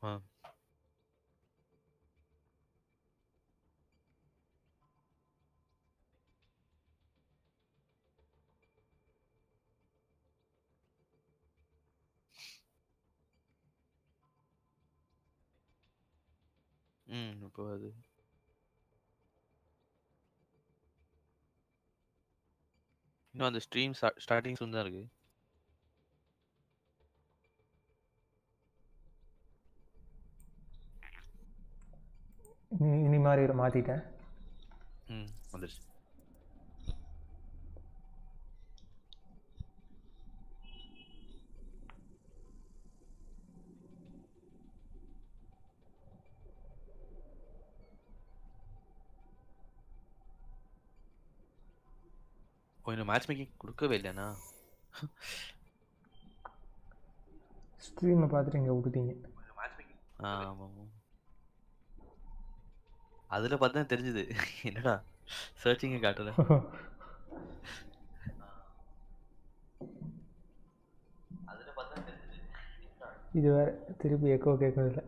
ஆ. இப்போ அது இன்னும் அந்த ஸ்ட்ரீம் ஸ்டார்டிங் சூன் தான் இருக்கு. இனி மாதிரி மாத்திட்டேன். வந்துருச்சு. இன்னும் மேட்ச் மேக்கிங் கொடுக்கவே இல்லையாண்ணா? ஸ்ட்ரீமை பார்த்துட்டு இங்கே விட்டுட்டீங்க. ஆமாம், அதில் பார்த்து தான் தெரிஞ்சுது. என்னடா சர்ச்சிங்க காட்டல. அதில் பார்த்து தான் தெரிஞ்சுது. இது வேற திருப்பி எக்கோ கேட்கறதில்ல.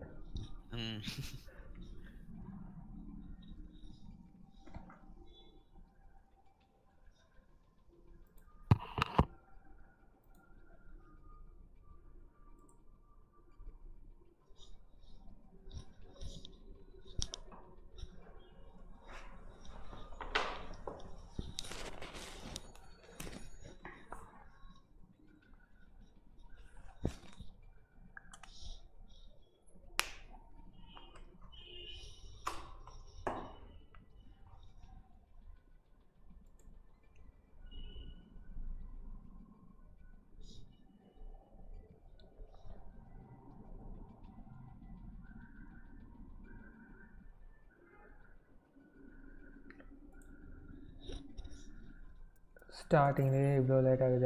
ஸ்டார்டிங்லேயே இவ்வளோ லேட் ஆகுது.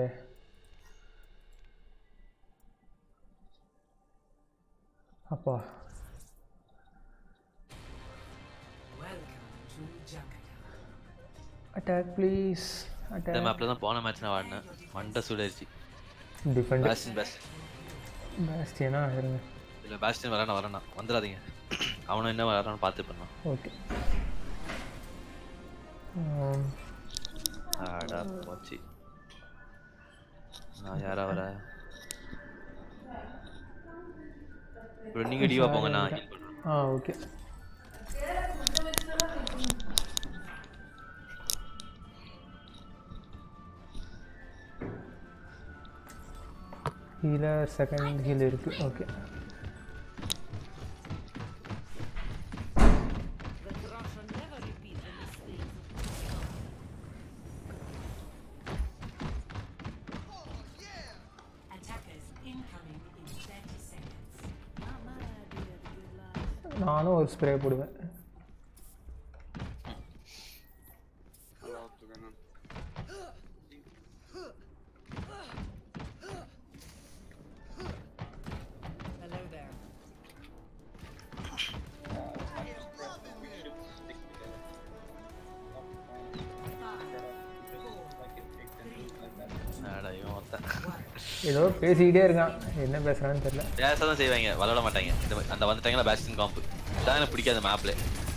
அப்பா அட்டாக் ப்ளீஸ். இந்த மேப்ல தான் போன மேட்ச் நான் ஆடினேன். மண்டை சூடாயிருச்சு. டிஃபெண்ட் பாஸ்டியனா இருங்க. இல்லை பாஸ்டியன் வரேண்ணா வந்துடாதீங்க. அவனும் என்ன வரான்னு பார்த்து பண்ணலாம். ஓகே. ஆடா போச்சு. நான் யாரா வர? இப்போ நீங்கள் டிவா போங்க, நான் ஹீல் பண்ணுறேன். ஓகே. ஹீலர் செகண்ட் ஹீல் இருக்கு. ஓகே. நானும் ஒரு ஸ்ப்ரே போடுவேன். ஏதோ பேசிக்கிட்டே இருக்கான், என்ன பேசுறான்னு தெரியல. பேசதான் செய்வாங்க, விளையாட மாட்டாங்க. அந்த வந்துட்டாங்களா பேஸ்டின் காம்பு தான் எனக்கு பிடிக்காது மேப்ல.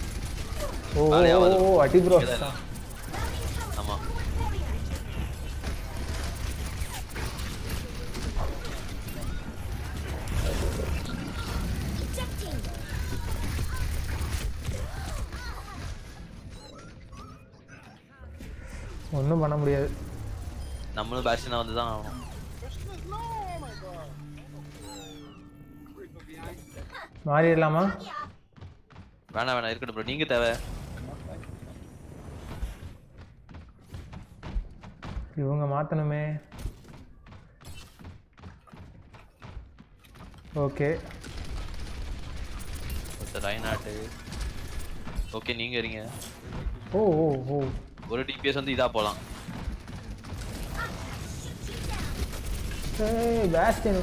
ஓ அடி ப்ரோ. ஆமா ஒன்றும் பண்ண முடியாது. நம்மளும் பேஸ்டினா வந்து தான் ஆகணும். மாறிடலாமா? வேணாம் இருக்கட்டும் ப்ரோ, நீங்க தேவை. இவங்க மாத்தணுமே. ஓகே ரைனாட்டு. ஓகே நீங்க இருங்க. ஓ ஓ ஓ ஒரு டிபிஎஸ் வந்து இதா போலாம். ஏய் பாஸ்டின்.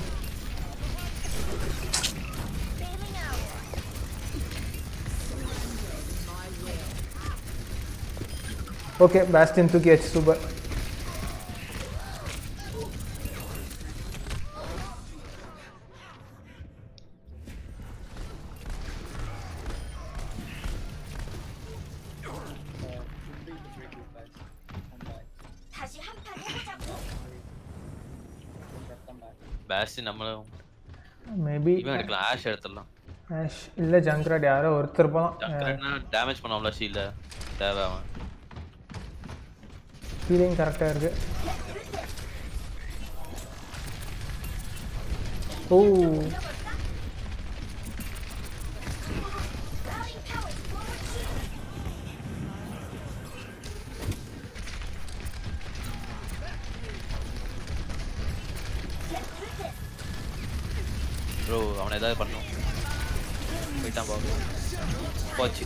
ஓகே பாஸ்டின் தூக்கியாச்சு. சூப்பர். பேஸ்டின் நம்மள மேபி இவன் எடுக்கலாம் ஆஷ் எடுத்துடலாம் ஆஷ் இல்லை ஜங்க்ராட் யாரோ ஒருத்தர் போகலாம் ஜங்க்ராட்னா டேமேஜ் பண்ணாமல ஷீல்ட தேவை அவன் ஃபீலிங் கரெக்டாக இருக்கு ஓ ப்ரோ அவனை ஏதாவது பண்ணும் போயிட்டான் பாபு போச்சு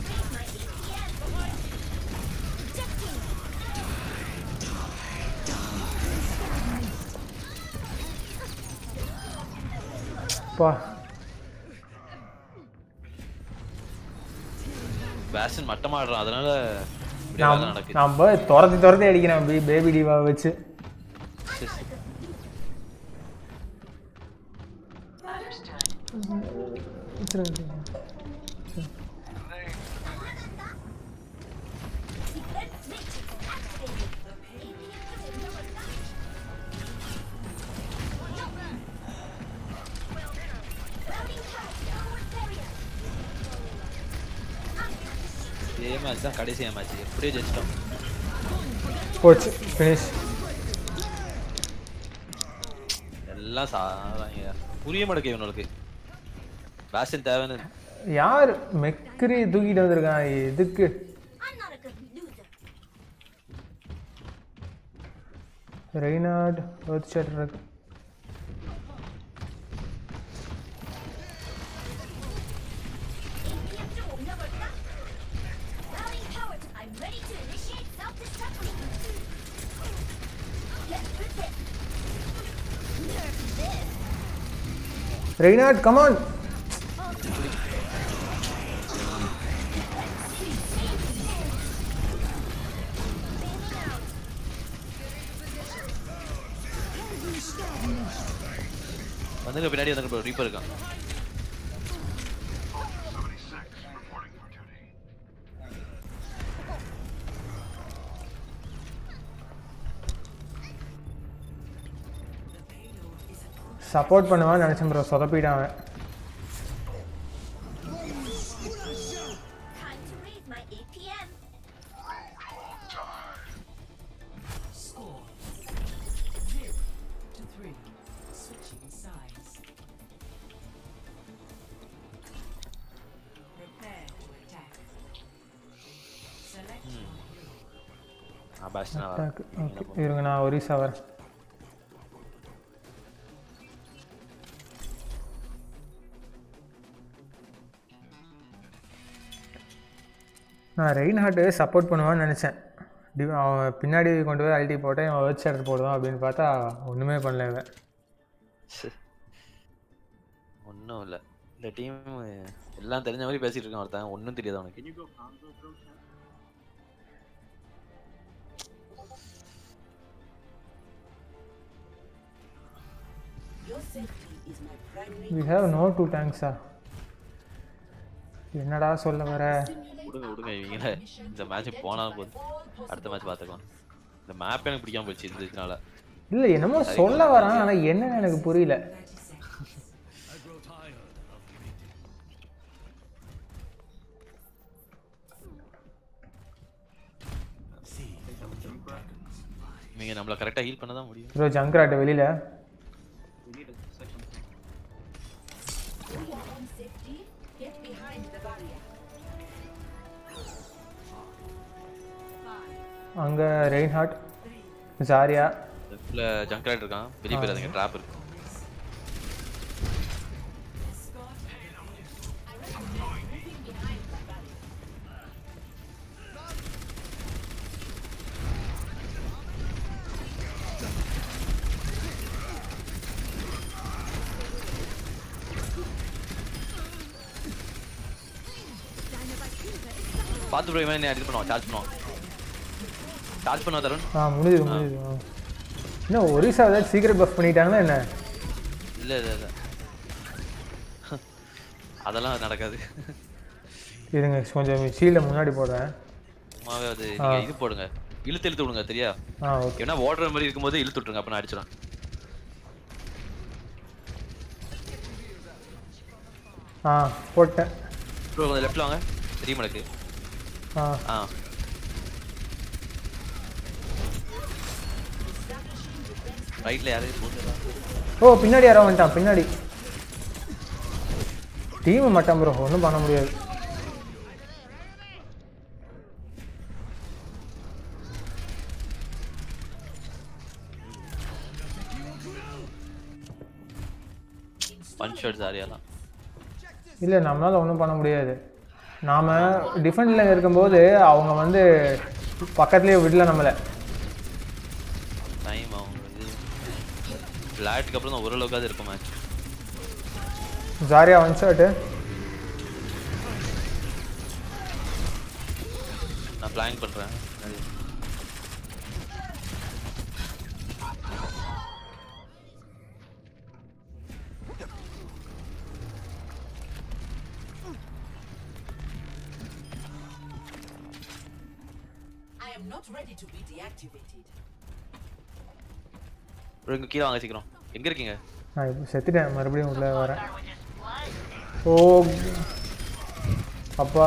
பா பேஸ்டின் மட்டமாடுறான் அதனால நடக்குது நம்ம துரத்தி அடிக்கிறேன் பேபி டிவா வச்சு மேட்ச் தான் கடைசி மேட்ச் எப்படியே ஜெயிச்சிட்டோம் போச்சு ஃபினிஷ் எல்லாம் சாதாங்க புரிய மாட்டேங்க இவனுக்கு பேஸ்டின் தேவைன்னு யார் மெக்ரி தூக்கிட்டு வந்திருக்கான் எதுக்கு ரெய்னார்ட் எர்த்ஷேட்டர் இருக்கு Reynard, come on! வந்துங்க பின்னாடி வந்து ப்ரோ ரீப்பர் இருக்கான் சப்போர்ட் பண்ணுவான்னு நினைச்சேன் ப்ரோ சொதப்பிட்டான் அவன் இருங்க நான் ஒரிசா வரேன் நான் ரெயின்ஹார்ட்டு சப்போர்ட் பண்ணுவான்னு நினச்சேன் அவன் பின்னாடி கொண்டு போய் அல்ட்டி போட்டேன் அவன் வெர்ச் ஷேட்டர் போடுவான் அப்படின்னு பார்த்தா ஒன்றுமே பண்ணல இவன் ஒன்றும் இல்லை இந்த டீம் எல்லாம் தெரிஞ்ச மாதிரி பேசிகிட்டு இருக்கான் ஒருத்தன் ஒன்றும் தெரியாது அவனுக்கு we have no two tanks என்னடா சொல்ல வர விடுங்க இவங்கள இந்த மேட்ச் போனாலும் போதும் அடுத்த மேட்ச் பார்த்துக்கலாம் இந்த மேப் எனக்கு பிடிக்காம போச்சு இதனால இல்லை என்னமோ சொல்ல வரான் ஆனால் என்னன்னு எனக்கு புரியல நீங்க நம்மள கரெக்ட்டா ஹீல் பண்ண தான் முடியும் ப்ரோ ஜங்க்ராட் வெளியில அங்க ரெயின்ஹார்ட் ஜாரியா லெஃப்ட்ல ஜங்க்ராட் இருக்கான் வெளிய போறாதீங்க ட்ராப் இருக்கு பாத்து ப்ரோ இவன் அடிட் பண்ணுவான் சார்ஜ் பண்ணுவா தருண் முடியுது என்ன ஒரிசா ஏதாவது சீக்கிரம் பஃப் பண்ணிட்டாங்கன்னா என்ன இல்ல அதெல்லாம் நடக்காது இருங்க கொஞ்சம் ஷீல்ட முன்னாடி போடுறேன் சும்மாவே அது நீங்க இது போடுங்க இழுத்து விடுங்க தெரியா ஓகே ஏன்னா ஓடுற மாதிரி இருக்கும்போது இழுத்து விட்டுருங்க அப்ப நான் அடிச்சிடுறேன் போட்டேன் ப்ரோ கொஞ்சம் லெஃப்ட்ல வாங்க தெரியுமா எனக்கு ரைட்ல யாரு ஓ பின்னாடி யாரோ வந்துட்டான் பின்னாடி டீம் மட்டும் ப்ரோ ஒன்றும் பண்ண முடியாது ஒன் ஷாட் சாரியாலாம் இல்லை நம்மளால் ஒன்றும் பண்ண முடியாது நாம் டிஃபெண்டில் இருக்கும்போது அவங்க வந்து பக்கத்துலேயே விடல நம்மளை டைம் அவங்க ஃப்ளாட்டுக்கு அப்புறம் தான் ஓரளவுக்காவது இருக்கும் மேட்ச் ஜாரியா ஒன் ஷாட்டு நான் பிளான் பண்ணுறேன் ப்ரோ இங்கே கீழே வாங்க சீக்கிரம் எங்கே இருக்கீங்க நான் இப்போ செத்துட்டேன் மறுபடியும் உள்ளே வரேன் ஓ அப்பா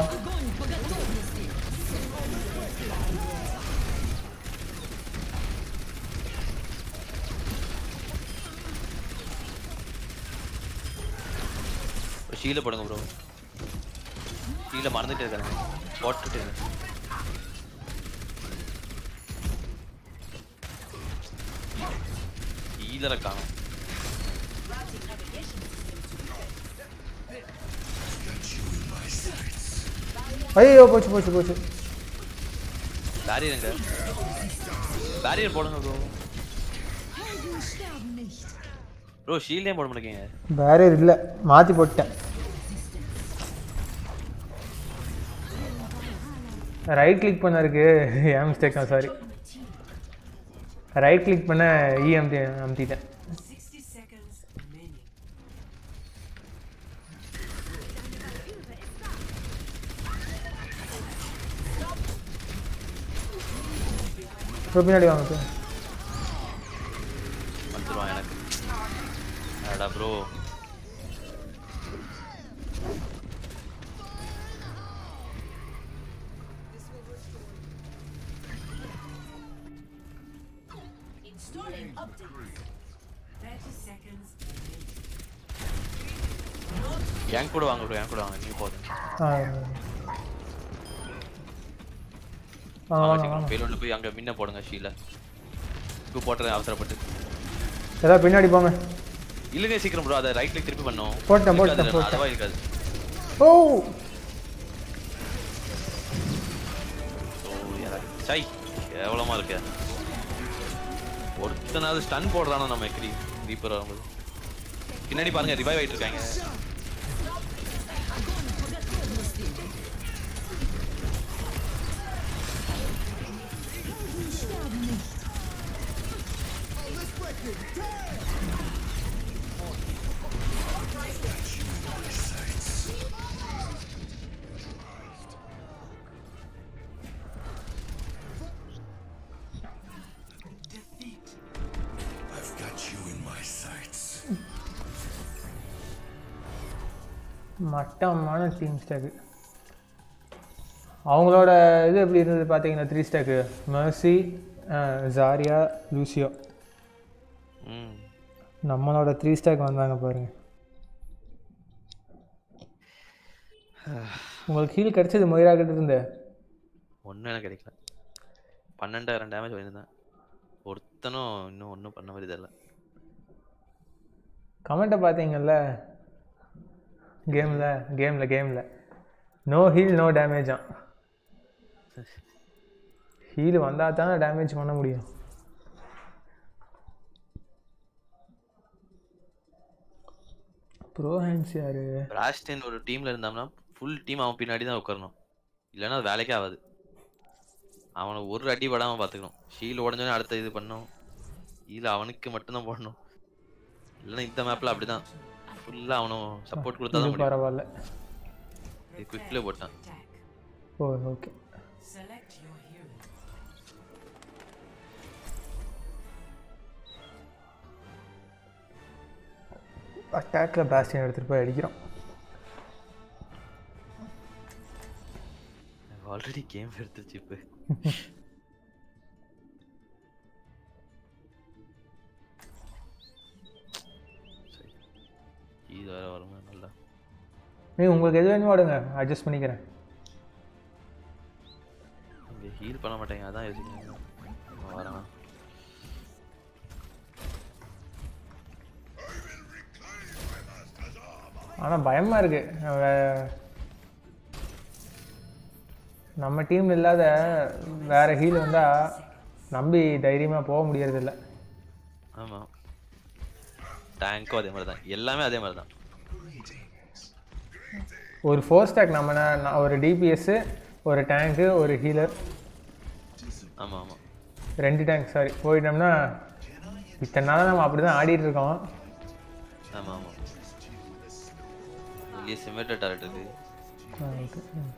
ஷீல போடுங்க ப்ரோ ஷீல மறந்துட்டே இருக்காங்க போட்டுட்டு ஷீலரை காணும் ஐயோ போச்சு போச்சு போச்சு பேரியர் எங்க பேரியர் போடுங்க ப்ரோ ப்ரோ ஷீல்டே போட மாட்டேங்க பேரியர் இல்லை மாற்றி போட்டேன் ரைட் கிளிக் பண்ண இருக்கு ஏன் மிஸ்டேக் தான் சாரி ரைட் கிளிக் பண்ண அமுத்திட்டேன் பின்னாடி வாங்க வந்துருவான் எனக்கு அடா ப்ரோ என் கூட வாங்க ப்ரோ என் கூட வாங்க நீங்க போதும் பேலோட்ல போய் அங்க மின்ன போடுங்க ஷீல இப்போ போட்றேன் அவசரப்பட்டு ஏதா பின்னாடி போங்க இல்லங்க சீக்கிரம் ப்ரோ அத ரைட் கிளிக் திருப்பி பண்ணனும் போட்டேன் அதுவா இருக்காது ஓ யாரா சை கேவலமா இருக்கு ஒருத்தனாவது ஸ்டன் போடுறானோ நம்ம ரீப்பர் வரும்போது பின்னாடி பாருங்க ரிவைவ் ஆயிட்டு இருக்காங்க மட்டமான டீம் ஸ்டாக்கு அவங்களோட இது எப்படி இருந்தது பார்த்தீங்கன்னா 3 ஸ்டாக்கு மெர்சி ஜாரியா லூசியோ நம்மளோட 3 ஸ்டாக் வந்தாங்க பாருங்க உங்களுக்கு ஹீல் கிடைச்சது மொயிரா கிட்ட இருந்து ஒன்றும் எனக்கு கிடைக்கல 12,000 டேமேஜ் வாங்கியிருந்தேன் ஒருத்தனும் இன்னும் ஒன்றும் பண்ண மாதிரி தெரியல கமெண்ட்டை பார்த்தீங்கல்ல கேமில் நோ ஹீல் நோ டேமேஜா ஹீல் வந்தால் தானே டேமேஜ் பண்ண முடியும் ப்ரோ ஹேண்ட்ஸ் யாரு ராஸ்டின் ஒரு டீமில் இருந்தாங்கன்னா ஃபுல் டீம் அவன் பின்னாடி தான் உட்காரணும் இல்லைன்னா அது வேலைக்கே ஆகாது அவனை ஒரு அடி படாமல் பார்த்துக்கணும் ஷீல் உடஞ்சோடனே அடுத்த இது பண்ணணும் இல்லை அவனுக்கு மட்டும்தான் போடணும் இல்லைன்னா இந்த மேப்பில் அப்படி தான் ஃபுல்லாக அவனும் சப்போர்ட் கொடுத்தா தான் பரவாயில்ல குவிக்ல போட்டான் ஓ ஓகே அட்டாக்ல பேஸ்டியன் எடுத்துகிட்டு போய் அடிக்கிறோம் ஆல்ரெடி கேம் எடுத்துச்சு இப்போ. இது வேற வருமா நல்லா. உங்களுக்கு எது வேணுமோ ஆடுங்க, அட்ஜஸ்ட் பண்ணிக்கிறேன். இங்கே ஹீல் பண்ண மாட்டேங்க, அதான் யோசிக்கிறேன். வரேன். ஆனால் பயமாக இருக்குது. நம்ம டீம் இல்லாத வேறு ஹீல் வந்தால் நம்பி தைரியமாக போக முடியறதில்ல. ஆமாம், டேங்க்கும் அதே மாதிரி தான், எல்லாமே அதே மாதிரி தான். ஒரு 4 ஸ்டாக் நம்ம ஒரு டிபிஎஸ்ஸு, ஒரு டேங்க்கு, ஒரு ஹீலர். ஆமாம் ஆமாம், 2 டேங்க் சாரி போயிட்டோம்னா இத்தனை நாளாக நம்ம அப்படி தான் ஆடிட்டு இருக்கோம். ஆமாம் ஆமாம், இங்கே சிமெட்டட் டேரக்ட் இருக்குது. ஓகே.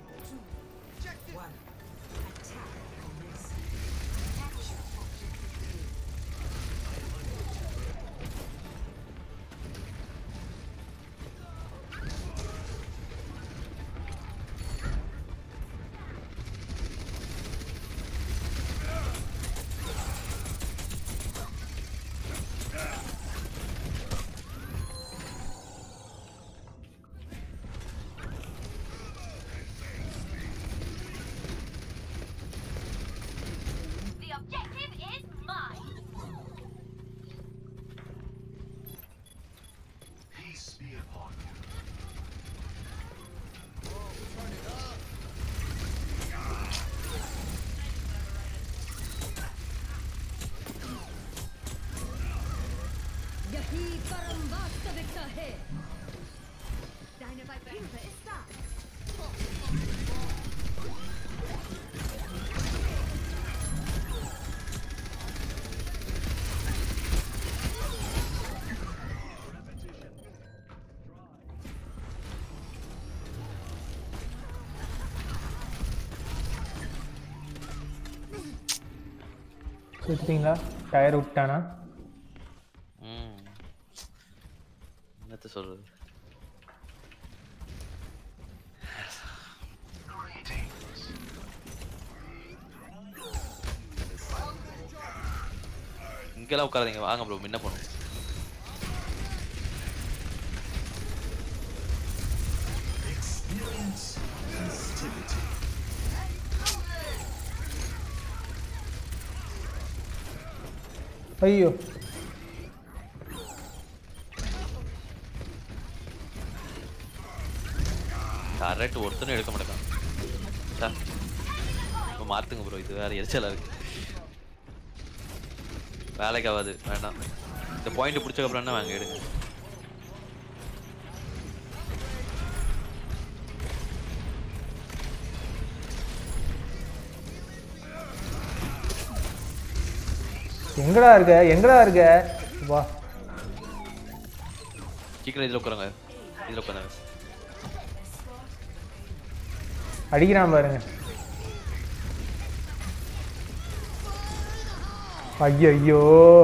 சுற்றிங்களா? டயர் விட்டானா? என்னத்த சொல்றது? இங்கெல்லாம் உட்காராதீங்க, வாங்க ப்ரோ, என்ன பண்ணும். ஐயோ, கரெக்ட், ஒருத்தனும் எடுக்க மாட்டேன். இப்போ மாற்றுங்க ப்ரோ, இது வேற எரிச்சலாக இருக்கு, வேலைக்கு ஆகாது, வேண்டாம். இந்த பாயிண்ட் பிடிச்சக்கப்புறம் என்ன வாங்க எடுங்க. எங்கடா இருக்க வா, சீக்கிரம் இதில் உட்காருங்க, இதில் உட்காருங்க. அடிக்கிறான் பாருங்க. ஐயோ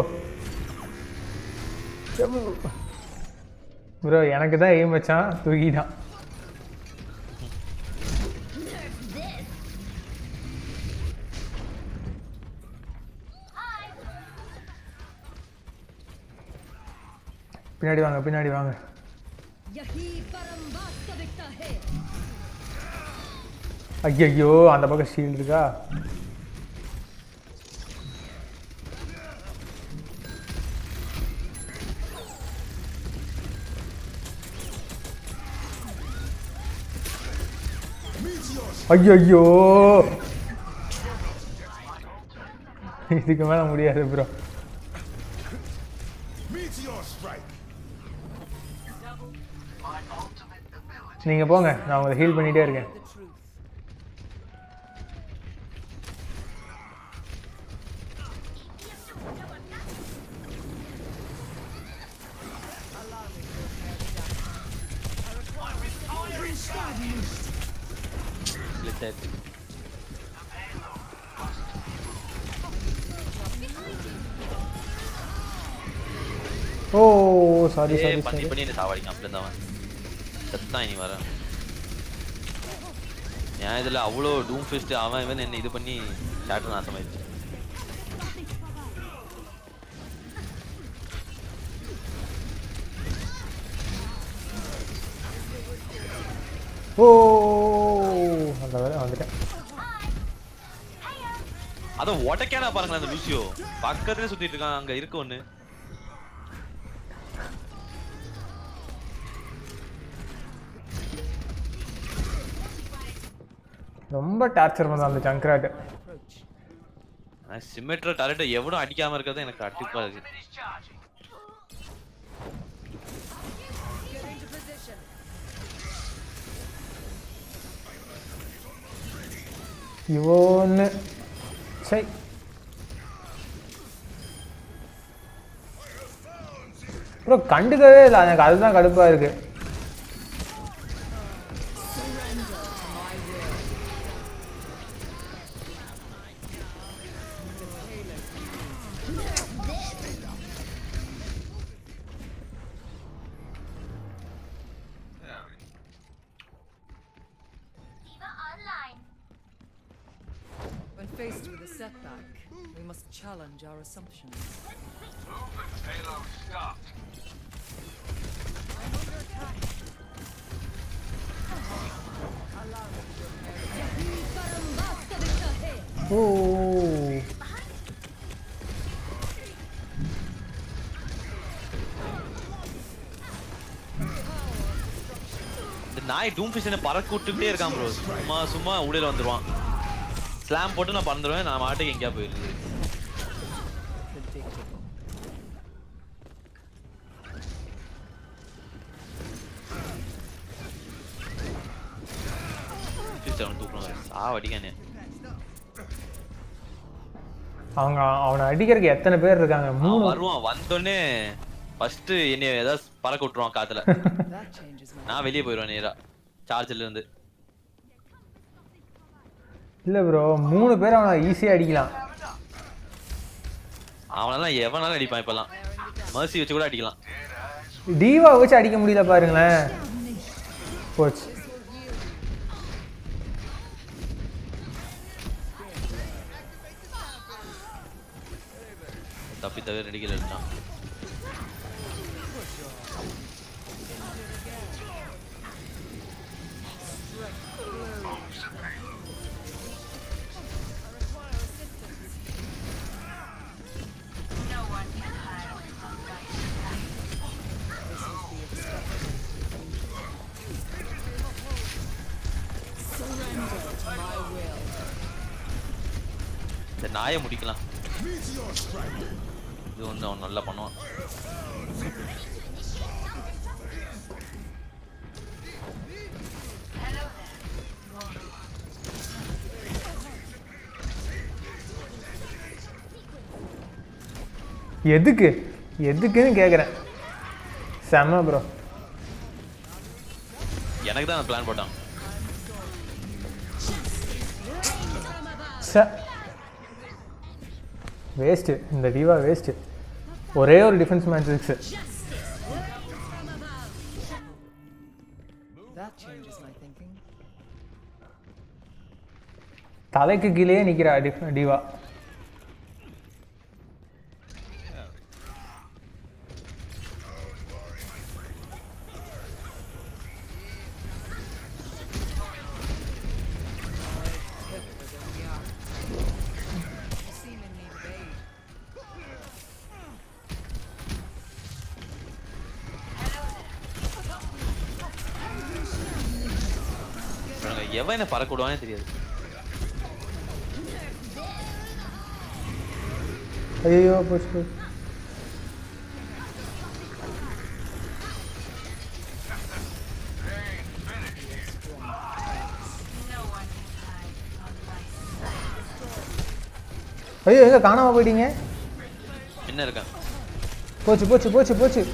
ப்ரோ, எனக்கு தான் எய்ம் வச்சான், தூக்கிட்டான். பின்னாடி வாங்க. ஐயோ, அந்த பக்கம் ஷீல்டு இருக்கா? ஐயோ, இதுக்கு மேல முடியாது ப்ரோ. நீங்க போங்க, நான் உங்களை ஹீல் பண்ணிட்டே இருக்கேன். ஓ சாரி பண்ணி சாவடிங்க, அப்படி தான் செத்தான். இனி வரேன். ஏன் இதுல அவ்வளோ டூம் ஃபிஸ்ட் அவன் இவன் என்ன இது பண்ணி ஷாட்டர் நாசமாயிடுச்சு. ஓ அந்த வேலை வந்துட்டேன். அத உடைக்கானா பாருங்களேன் அந்த லூசியோ பக்கத்துல சுத்திட்டு இருக்கான். அங்க இருக்கு ஒண்ணு. ரொம்ப டார்ச்சர் பண்ணா அந்த ஜங்க்ராட். சிமெட்ரா டார்கெட் எவ்வளவு அடிக்காம இருக்கிறது எனக்கு அடிப்பா இருக்கு. இவொன்னு சை ப்ரோ கண்டுக்கவே இல்லை. எனக்கு அதுதான் கடுப்பா இருக்கு. Faced with a setback, we must challenge our assumptions. Movement payload stopped. I'm under attack. Allow me to repair. ஓ இந்த நாய் டூம் ஃபிஷனை பறக்க விட்டுட்டே இருக்கான் ப்ரோ. சும்மா சும்மா உடையில வந்துருவான். ஸ்லாம் போட்டு நான் பறந்துருவேன். நான் மாட்டுக்கு எங்கேயா போயிருக்கு. அவங்க அவனை அடிக்கிறதுக்கு எத்தனை பேர் இருக்காங்க? 3 வருவான். வந்தோடனே ஃபர்ஸ்ட் என்னைய ஏதாவது பறக்க விட்டுருவான் காத்துல. நான் வெளியே போயிடுவேன் நேரா சார்ஜ்ல இருந்து. இல்ல ப்ரோ 3 பேர் அவனை ஈஸியா அடிக்கலாம். அவனெல்லாம் எவனாலும் அடிப்பான். இப்பெல்லாம் மர்சி வச்சு கூட அடிக்கலாம். டிவா வச்சு அடிக்க முடியல பாருங்களேன். போச்சு. தப்பி தவிர ரெடிக்கல இருக்கான். நாயை முடிக்கலாம். இது வந்து அவன் நல்லா பண்ணுவான். எதுக்குன்னு கேக்குறேன். செம ப்ரோ. எனக்கு தான் பிளான் போட்டான். வேஸ்ட். இந்த டிவா வேஸ்ட். ஒரே ஒரு டிஃபென்ஸ் மேட்ரிக்ஸ். தலைக்கு கீழே நிக்கிறா டிவா. எவன் என்ன பறக்க விடுவானே தெரியாது. ஐயோ போச்சு. ஐயோ எங்க காணாம போயிட்டீங்க? என்ன இருக்கா? போச்சு போச்சு போச்சு போச்சு.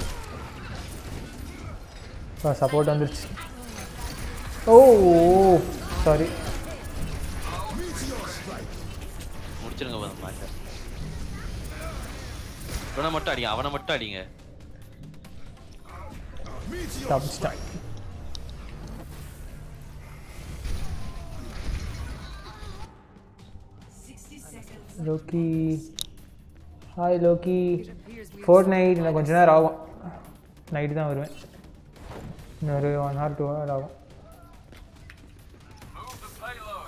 சப்போர்ட் வந்துருச்சு. Oh sorry. முடிச்சிருங்க மேட்ச். இவனை மட்டும் அடிங்க, அவனை மட்டும் அடிங்க. Loki hi Loki It appears we Fortnite இன்னும் கொஞ்ச நேரம் ஆகும் நைட்டு தான் வருவேன் இன்னொரு 1 hour 2 hour ஆகும் Move the payload.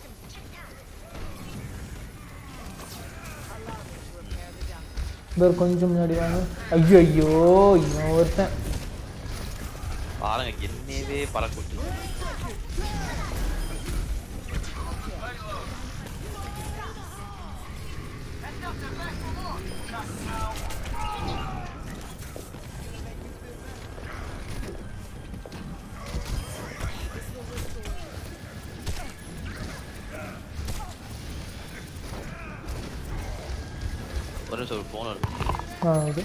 ஒரு கொஞ்சம் முன்னாடி வாங்க ஐயோ ஐயோ இவன் ஒருத்தன் பாருங்க என்னவே பறக்க விட்டு ஒரு நிமிஷம் ஃபோன் வருது ஓகே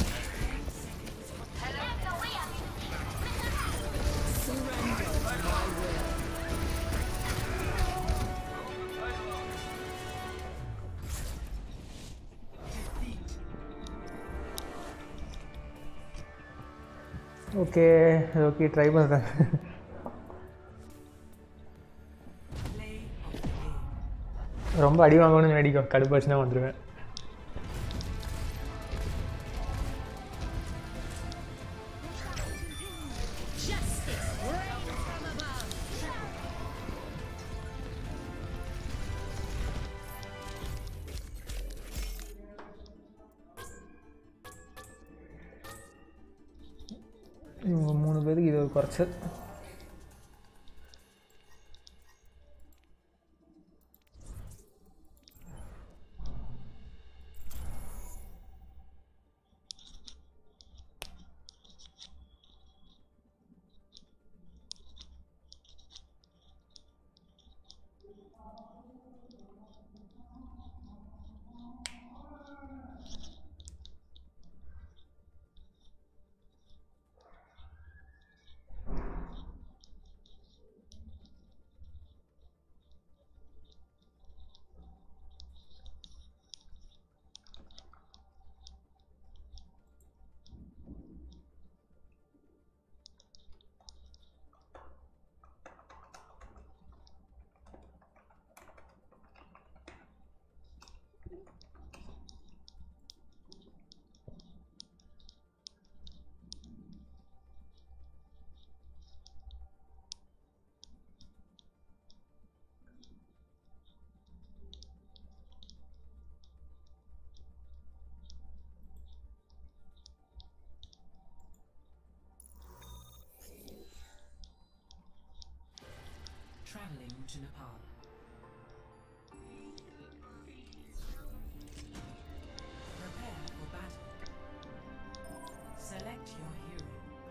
ஓகே ஓகே ட்ரை பண்ணுறேன் ரொம்ப அடி வாங்கணும்னு வேடிக்கும் கடுப்பாச்சுன்னா வந்துடுவேன் இவங்க 3 பேருக்கு இது ஒரு குறைச்சல் traveling to Nepal. Prepare for battle. Select your hero.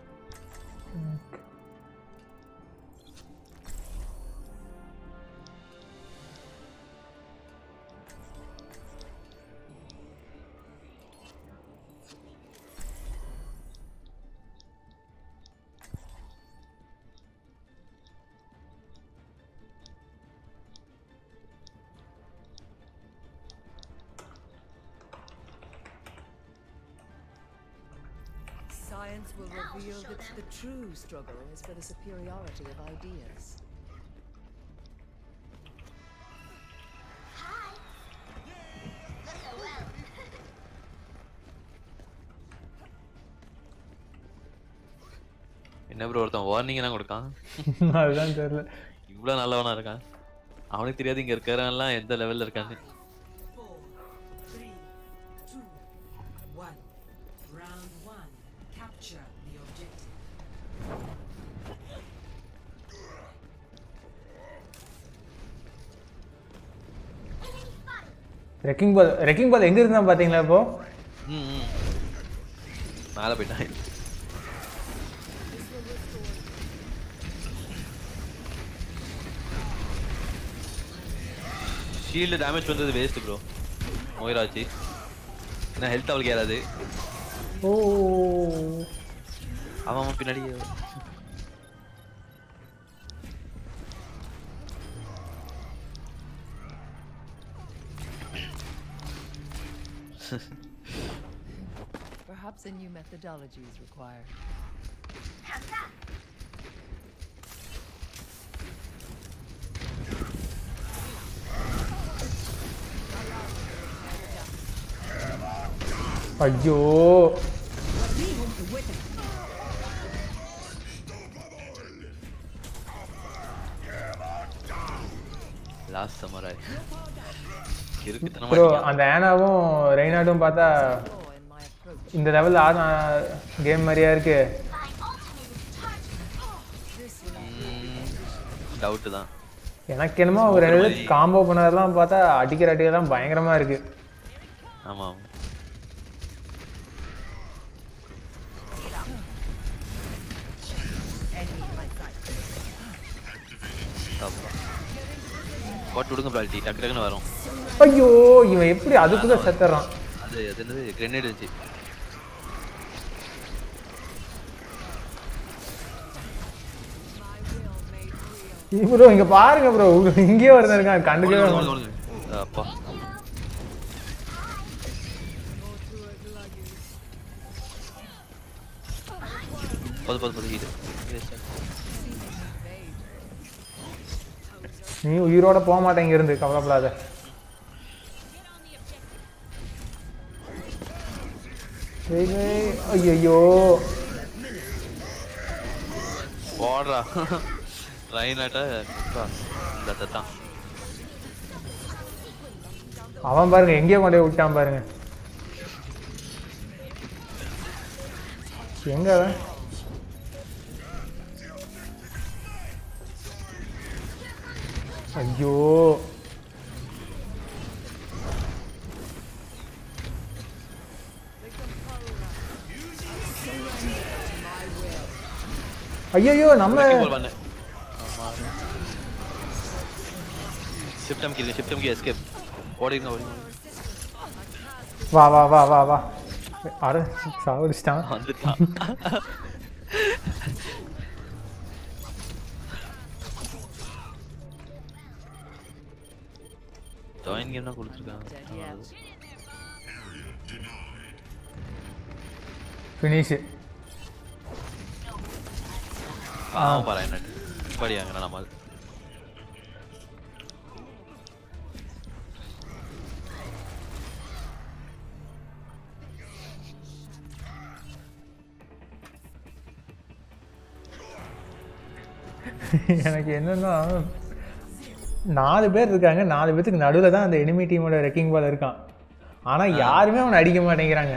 Science will reveal that the true struggle is for the superiority of ideas. என்ன ப்ரோ ஒருத்தன் வார்னிங் எல்லாம் கொடுக்கான் அதுதான் தெரியல இவ்வளவு நல்லவனா இருக்கான் அவனுக்கு தெரியாது இங்க இருக்கிறவன்லாம் எந்த லெவல்ல இருக்கான்னு 4, 3, 2, 1. Round 1. Capture the objective. Wrecking ball எங்க இருந்தா பாத்தீங்களா இப்போ ம் மேல போயிட்டான் ஷீல்டு டேமேஜ் பண்றது வேஸ்ட் ப்ரோ மோயிராச்சி என்ன ஹெல்த் அவளுக்கு ஏறாது ஓ அவன் பின்னாடி Perhaps a new methodology is required. ஐயோ லாஸ்ட் சமராய் இருக்கு ப்ரோ அந்த ஆனாவும் ரெய்னாடும் பார்த்தா இந்த லெவலில் ஆன கேம் மாதிரியா இருக்கு. டவுட்டு தான். எனக்கு என்னமோ ஒரு காம்போ பண்ணதெல்லாம் பார்த்தா அடிக்கிற அடியெல்லாம் பயங்கரமாக இருக்கு. ஆமாம் போட்டு விடுங்க பிளாட்டி டக்கு டக்குன்னு வரும். ஐயோ இவன் எப்படி அதுக்குள்ள செத்துறான். அது என்னது கிரெனேட் இருந்துச்சு. ப்ரோ இங்க பாருங்க ப்ரோ இங்கேயே ஒருத்தன் இருக்கான் கண்டுக்கவே அப்பா நீ உயிரோட போக மாட்டேன் இங்க இருந்து கவலைப்படாத. ஐயோ போடுறா ட்ரைனாட்ட தான் அவன் பாருங்க எங்கேயோ கொண்டு போய் விட்டான் பாருங்க. எங்க அவன் ஐயோ ஐயோ நம்ம ஷிஃப்டம் கி எஸ்கேப் ஓடிங்க வா வா வா வா வா அட சாவடிச்சிட்டான் வந்துட்டான். ஜாயின் கேம் தான் கொடுத்துருக்காங்க. ஃபினிஷ் பாரு என்ன படியாங்க நம்ம எனக்கு என்னன்னா 4 பேர் இருக்காங்க. 4 பேத்துக்கு நடுவில் தான் அந்த எனிமி டீமோட ரெக்கிங் பால் இருக்கான். ஆனால் யாருமே அவனை அடிக்க மாட்டேங்கிறாங்க.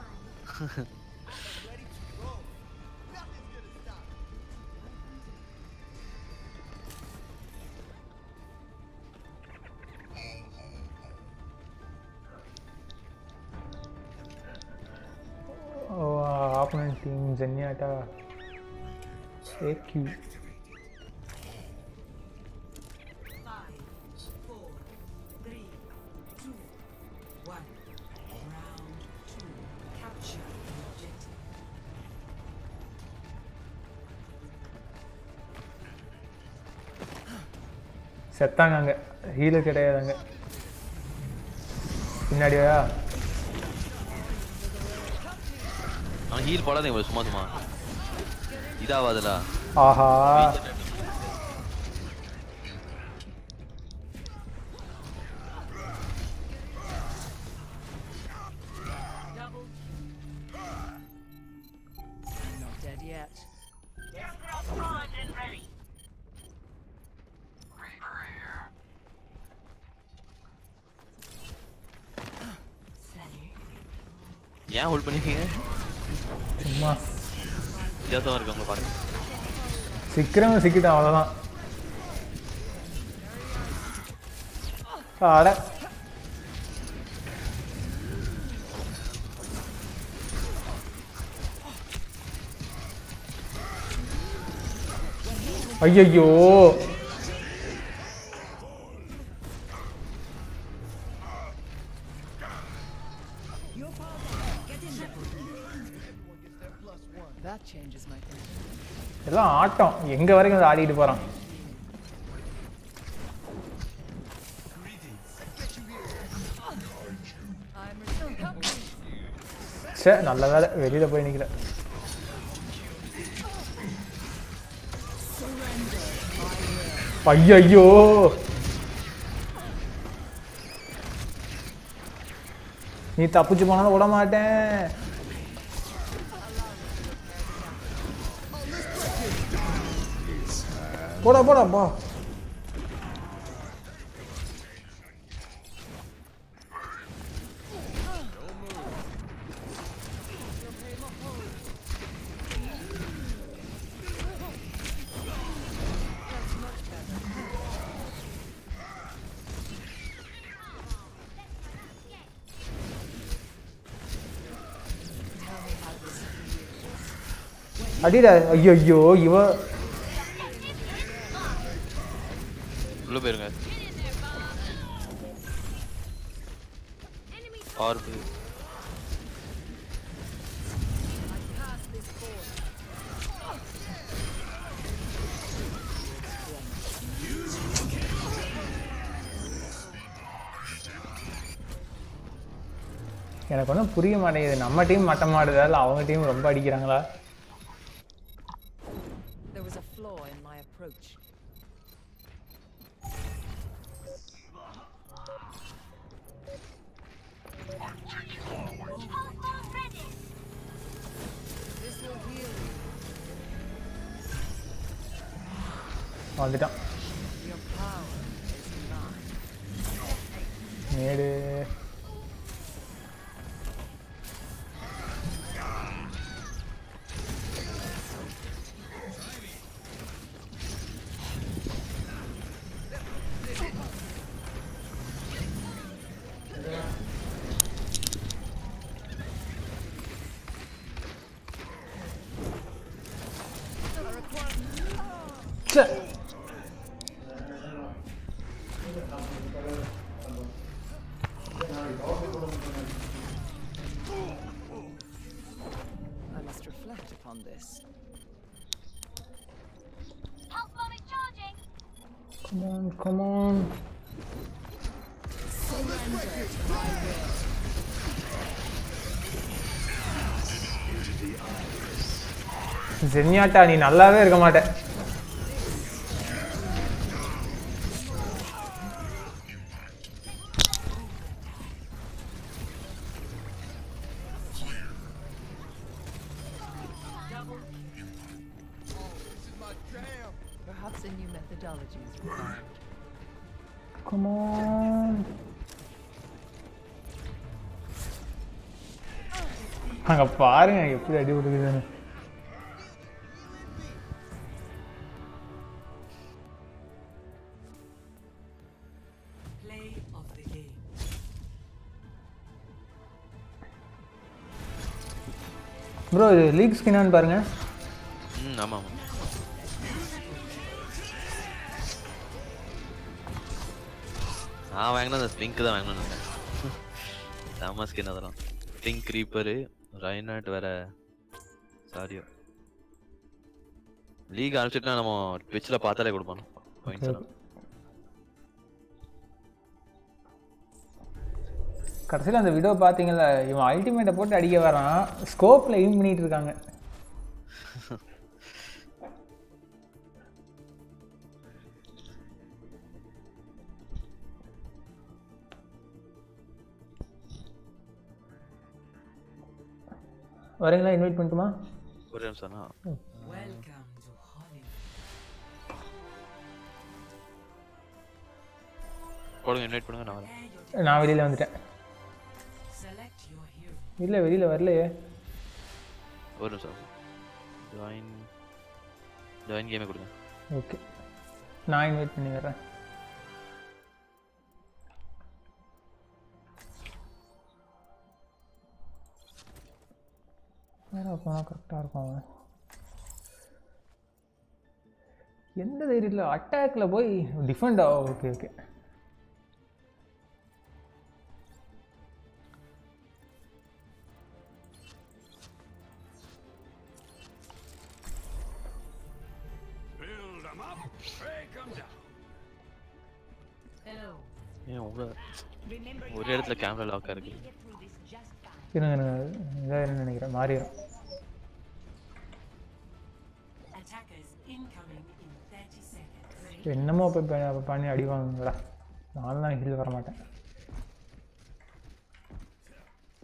ஆப்போனன்ட் டீம் ஜென்யாட்டா சேக்யூ செத்தாங்க. அங்கே ஹீலர் கிடையாதுங்க. பின்னாடியா அவன் ஹீல் போடாதீங்க சும்மா சும்மா இதாவாதுடா. ஆஹா ஏன் ஹோல்ட் பண்ணிருக்கீங்க? சும்மா வித்தியாசமா இருக்கு உங்களை பாருங்க. சிக்கிறவன் சிக்கிட்டான் அவ்வளோதான். அட ஐயோ எல்லாம் ஆட்டம் எங்க வரைக்கும் ஆடிட்டு போறான். சே நல்ல வேலை வெளியில போய் நிக்கல. ஐயோ நீ தப்பிச்சு போனாலும் விட மாட்டேன். போடா போடா போ. அடிடா. ஐயோ ஐயோ இவ உள்ள போயிருங்க. ஆர்பு எனக்கு ஒன்றும் புரிய மாட்டேங்குது. நம்ம டீம் மட்டம் ஆடுதா இல்லை அவங்க டீம் ரொம்ப அடிக்கிறாங்களா? There was a flaw in my approach. This will heal you. வந்துட்டான். Your power is mine. நேடு I must reflect upon this. come on come on. ஜென்யாட்டா நீ நல்லாவே இருக்க மாட்டே. Perhaps a new methodology is required. come on. அங்க பாருங்க எப்படி அடி விடுக்குதுன்னு. Play of the game. Bro இது லீக் ஸ்கின்னான்னு பாருங்க. ஆமாம் ஆமாம். நான் வாங்கினா அந்த ஸ்பிங்க் தான் வாங்கணும். செம்ம ஸ்கின் அதெல்லாம். ஸ்பிங்க் க்ரீப்பரு ரைனாட் வேற. சாரியோ லீக் அனுப்பிச்சிட்டுனா நம்ம ட்விட்சில் பார்த்தாலே கொடுப்பானு பாயிண்ட்ஸ் எல்லாம். கடைசியில் அந்த வீடியோ பார்த்தீங்கல்ல, இவன் அல்டிமேட்டை போட்டு அடிக்க வரான், ஸ்கோப்பில் எய்ம் பண்ணிட்டு இருக்காங்க. வரீங்களா? இன்வைட் பண்ணட்டுமா? ஒரு நிமிஷம். Welcome to Hollywood. போடுங்க, இன்வைட் பண்ணுங்க. நான் வரேன். நான் வெளியில் வந்துட்டேன். Select your hero. இல்லை வெளியில் வரலையே. ஒரு நிமிஷம். ஜாயின் கேமே கொடுங்க. ஓகே நான் இன்வைட் பண்ணி வர்றேன். நேராக போனால் கரெக்டாக இருக்கும். அவன் எந்த தைரியத்தில் அட்டாக்கில் போய் டிஃபெண்ட் ஆகும். Okay okay Build them up, break them down. ஏன் ஒரு இடத்துல கேமரா லாக்காக இருக்கு. இருங்க இருங்க இதாக என்ன நினைக்கிறேன் மாறிடும். என்னமோ போய் பண்ணி அடி வாங்குங்கடா. நான்லாம் ஹீல் வர மாட்டேன்.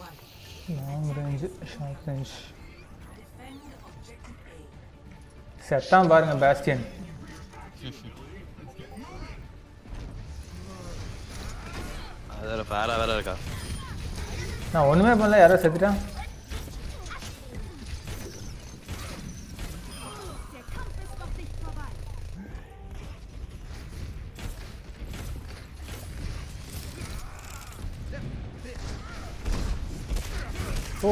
லாங் ரேஞ்ச் ஷார்ட் ரேஞ்ச் செத்தான் பாருங்க பாஸ்டியன். அதில் ஃபேராக வேற இருக்கா? நான் ஒன்றுமே பண்ணல, யாரோ செத்துட்டான். ஓ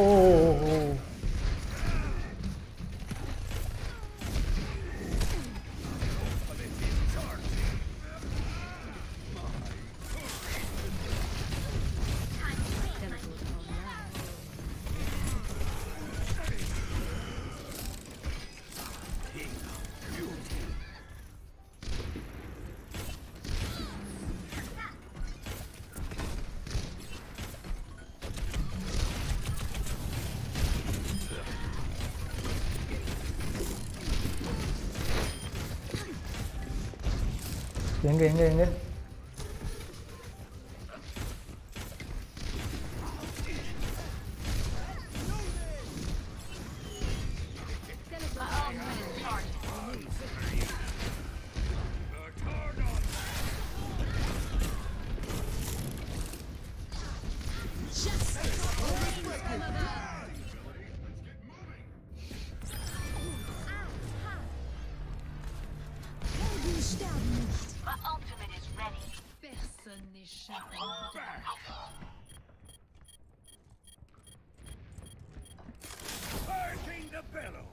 எங்க எங்க எங்க Burning the billows.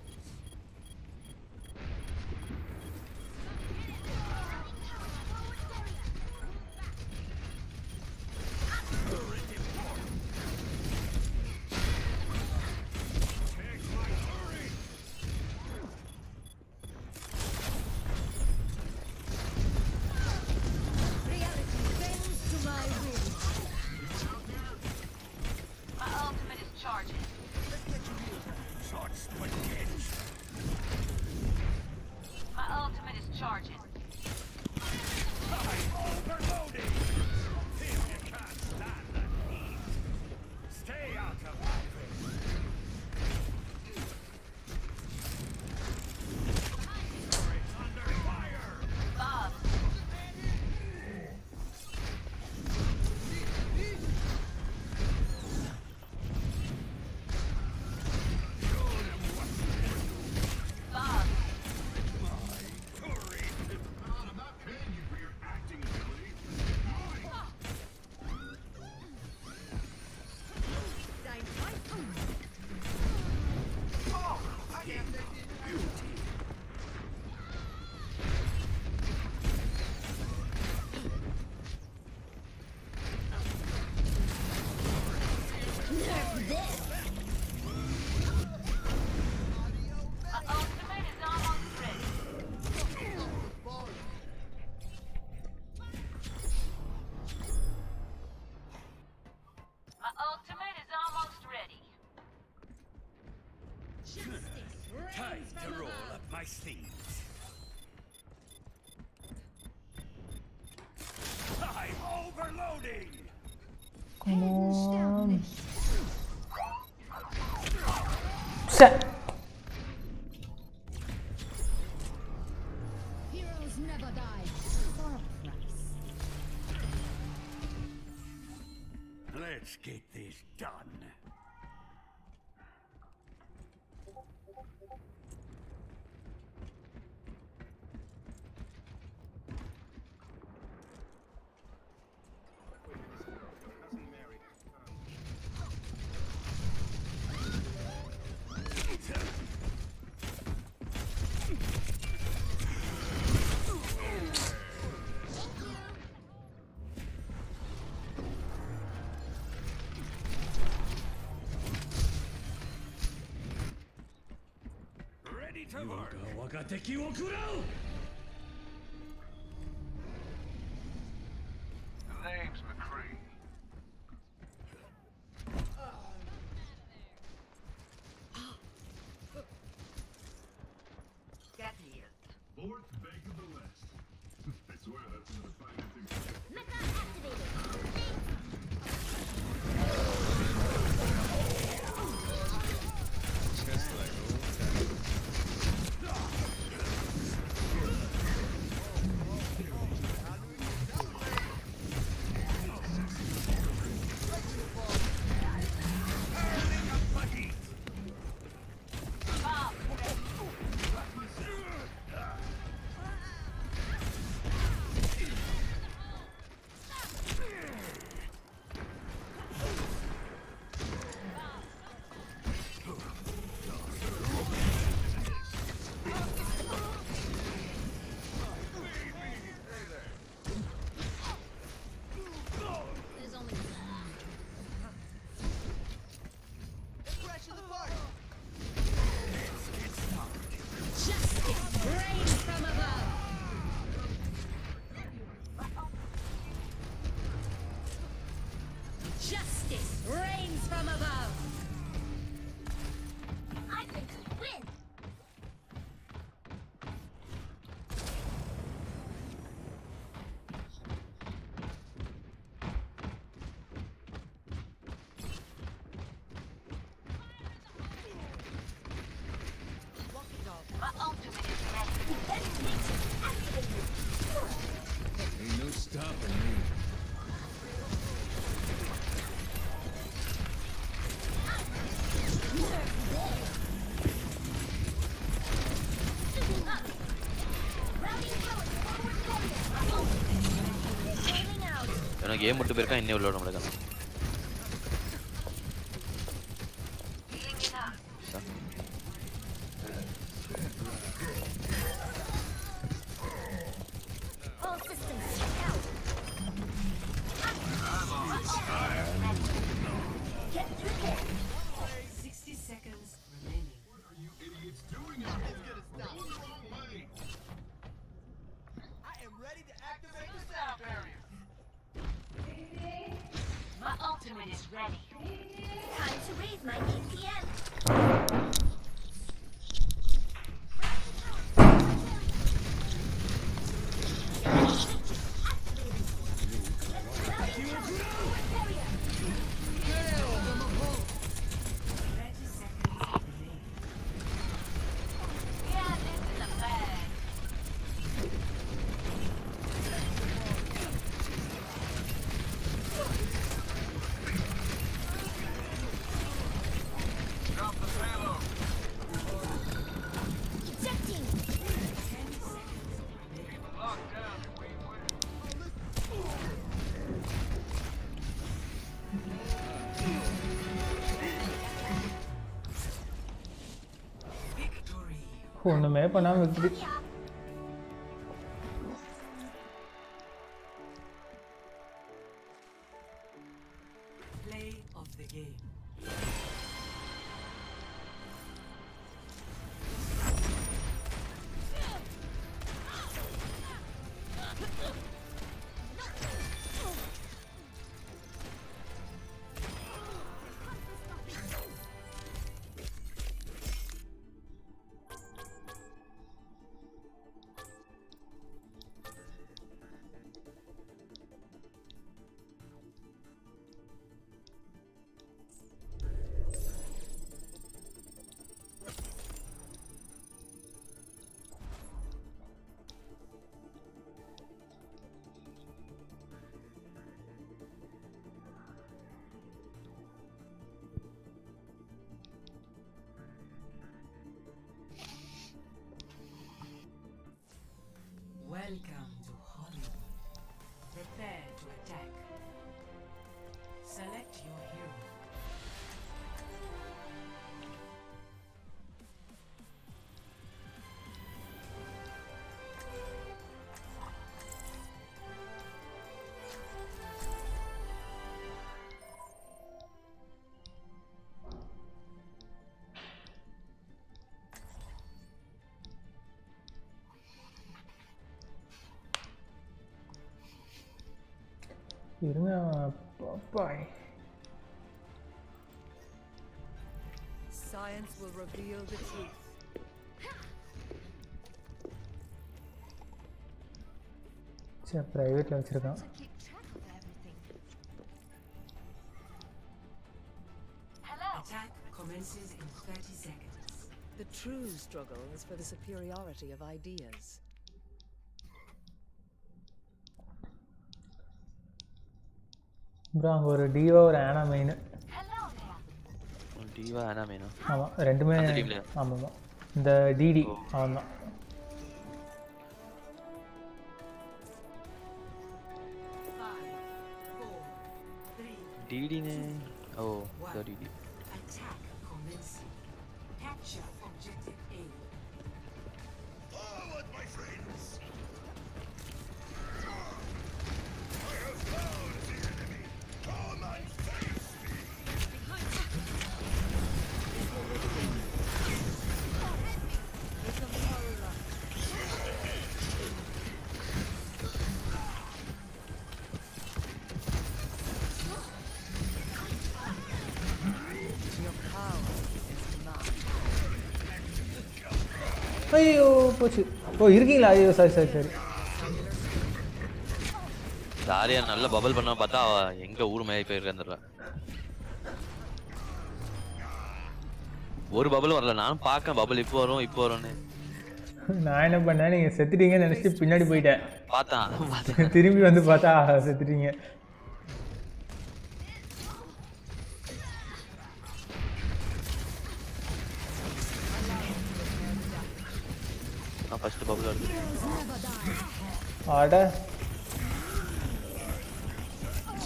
Time to roll up my sleeves. I'm overloading. Come on. Set. Heroes never die. For a price. Let's get this done. Ready to work. Name's McCree. Get healed. Fourth bank of the West. I swear that's one of the finest things. Mecha activated. Game விட்டு போயிருக்கான் இன்னும் உள்ள நம்மளுக்கு All systems out. Get through here. 60 seconds remaining. What are you idiots doing out there? It's gonna stop. Go the wrong way. I am ready to activate the sound barrier. My ultimate is ready. Time to raise my ATM. ஒன்றுமே பண்ணாமல் விட்டுட்டு Play of the game. Welcome to Hollywood. Prepare to attack. Select your hero. இருங்க பாப்பாய் Science will reveal the truth. சரி ப்ரைவேட்டில் வச்சுருக்கான் To keep track of everything. Attack commences in 30 seconds. The true struggle is for the superiority of ideas. Bro அங்கே ஒரு டிவா ஒரு ஆனா main டிவா ஆனா மெயினா ஆமாம் ரெண்டுமே அந்த teamலயா? ஆமாம் இந்த டிடி அவன் தான் டிடினே ஓ டிடி Attack commencing. Capture objective A. Forward, my friends! I have found the enemy! Come and face me! Your power is mine. ஐயோ போச்சு ஓ இருக்கீங்களா ஐயோ சரி தாரியா நல்ல பபல் பண்ண பார்த்தா அவ எங்க ஊர் மேய போயிருக்கா ஒரு பபல் வரல நானும் பார்க்க பபல் இப்போ வரும்னு நான் என்ன பண்ணேன் நீங்கள் செத்துட்டீங்கன்னு நினச்சிட்டு பின்னாடி போயிட்டேன் பார்த்தேன் திரும்பி வந்து பார்த்தா செத்துட்டீங்க ஃபர்ஸ்ட் பபல் வருது ஆட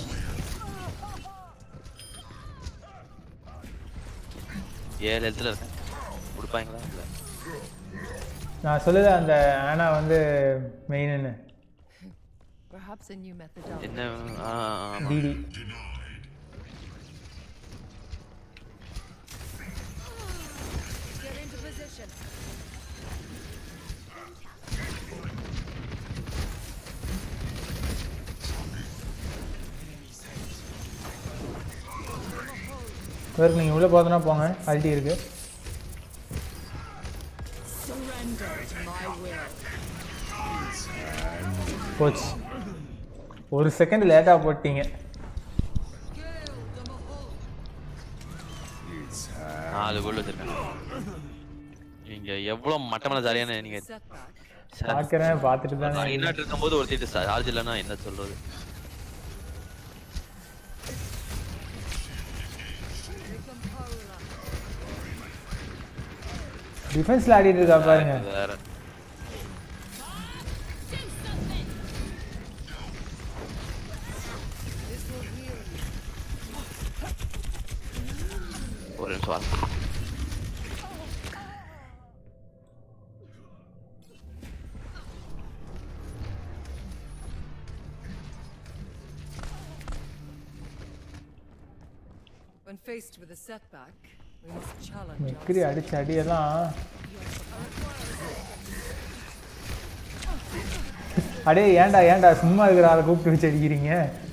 7 ஹெல்த்ல இருக்கேன். கொடுப்பாங்களா இல்ல? நான் சொல்லுது அந்த ஆனா வந்து மெயின்னு Perhaps a new methodology. என்ன ஆமா. டிடி Get into position. வேறு நீங்கள் உள்ளே போகிறதுனா போங்க அல்ட்டி இருக்கு Surrender to my will. போச்சு ஒரு செகண்ட் லேட்டாக போட்டீங்க. 4 கோல் வச்சிருக்காங்க. நீங்க எவ்வளவு மட்டமான ஜாலியான நீங்க Setback. பார்க்குறேன் பார்த்துட்டு தானே இன்னாட்டு இருக்கும்போது ஒருத்திட்டு சார்ஜ் இல்லைன்னா என்ன சொல்றது? டிஃபென்ஸில் ஆடிட்டு இருக்கா பாருங்க. வேற ஒரு நிமிஷம் வா. When faced with a setback, we must challenge மெக்கிரி அடிச்ச அடியெல்லாம் அடே ஏன்டா சும்மா இருக்கிற ஆளை கூப்பிட்டு வச்சு அடிக்கிறீங்க.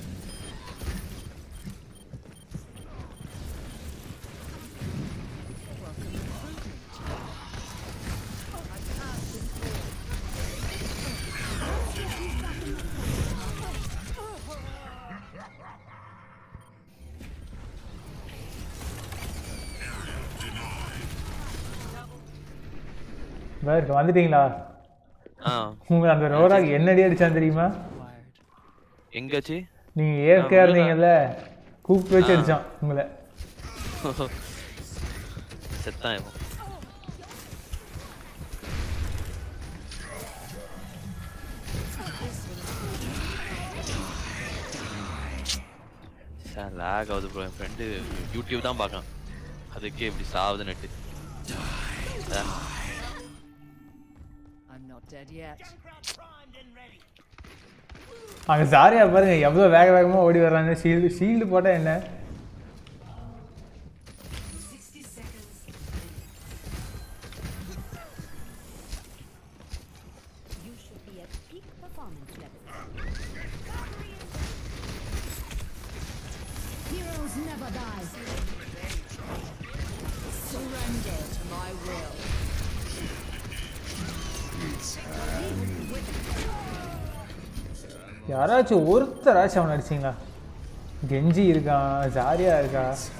வேறு வந்துட்டீங்களா? உங்களை அந்த ரோராக் என்னடி அடிச்சான் தெரியுமா? எங்காச்சு நீங்கள் ஏற்கே இருந்தீங்கல்ல கூப்பிட்டு வச்சு அடிச்சான் உங்களை. செத்தான் சார் லாக் ஆகுது ப்ரோ. என் ஃப்ரெண்டு யூடியூப் தான் பார்க்கான், அதுக்கே இப்படி சாவுது net. I'm not dead yet. அங்கே சாரியா பாருங்க எவ்வளோ வேகமாக ஓடி வர்றாங்க. ஷீல்டு போட்டால் என்ன? Surrender to my will. யாராச்சும் ஒருத்தராச்சும் அவனை அடிச்சிங்களா? கெஞ்சி இருக்கான், ஜாரியா இருக்கா.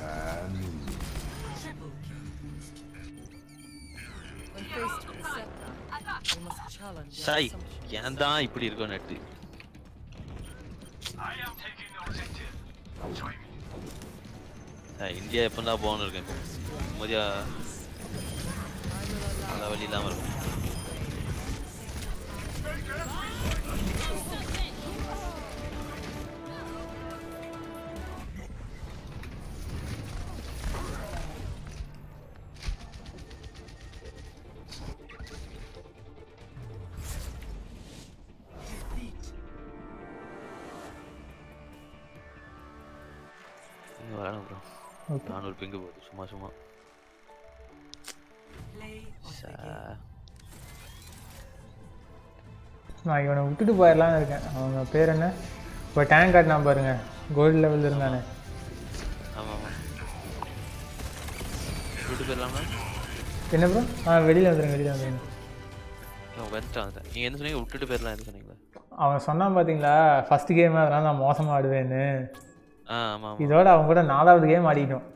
When faced with a setback, we must challenge our Sai assumptions. ஏன் தான் இப்படி இருக்கும் நெட்டு? இந்தியா எப்பதான் போகணும்னு இருக்கேன். நிம்மதியா நல்ல வழி இல்லாமல் இருக்கும். வரணும் ப்ரோ. 400 பிங்கு போகுது சும்மா. நான் இவனை விட்டுட்டு போயிடலான்னு இருக்கேன். அவங்க பேர் என்ன? இப்போ டேங்க் காட்டினா பாருங்க, கோல்டு லெவல் இருந்தானே. ஆமாம் விட்டு போயிடலாமா? என்ன ப்ரோ? வெளியில் வந்துடுங்க. வந்துட்டேன். நீங்கள் என்ன சொன்னீங்க? விட்டுட்டு போயிடலாம் என்ன சொன்னீங்களா? அவன் சொன்னான் பார்த்தீங்களா ஃபஸ்ட் கேம் அதனால் நான் மோசமாக ஆடுவேன்னு. ஆமாம் இதோட அவங்க கூட 4வது கேம் ஆடிட்டோம்.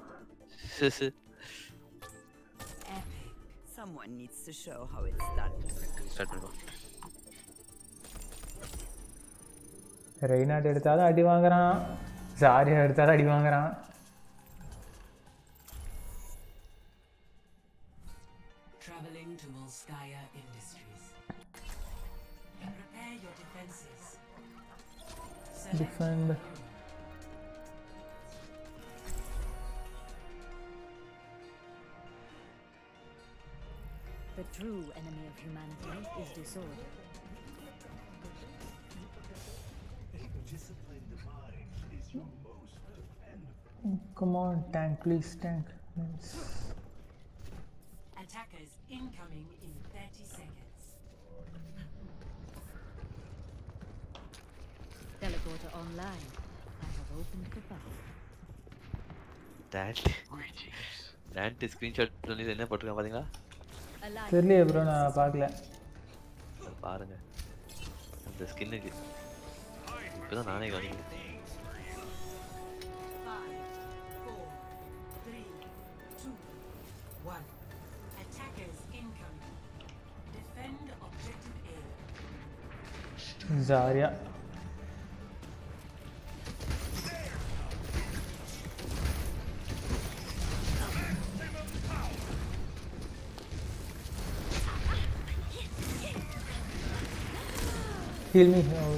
Someone needs to show how it's done. Start பண்ணுவோம். ரெய்னாட் எடுத்தாலும் அடி வாங்குறான், ஜாரியா எடுத்தாலும் அடி வாங்குறான். Traveling to Volskaya Industries. Prepare your defenses. Defend The true enemy of humanity is disorder. Come on, tank, please, tank. Yes. Attackers incoming in 30 seconds. Teleporter online. I have opened the path. That screenshot பண்ணி என்ன போட்டுருக்கான் பாத்தீங்களா? தெரியலையே bro, நான் பார்க்கல. பாருங்க அந்த ஸ்கின்னுக்கு இப்பதான் நானே கவனிக்கிறேன். 5, 4, 3, 2, 1. Attackers incoming. Defend objective A. Zarya. Heal me. Oh.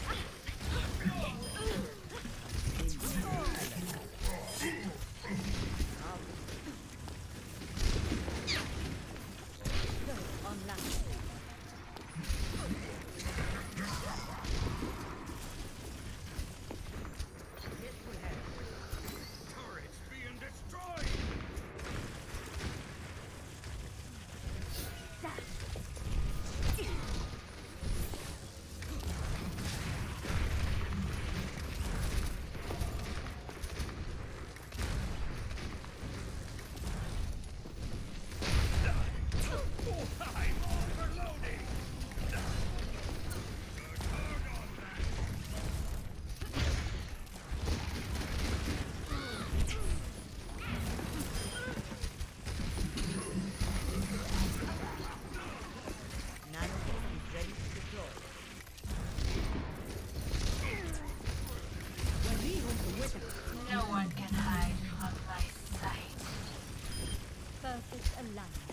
No one can hide from my sight. Perfect alignment.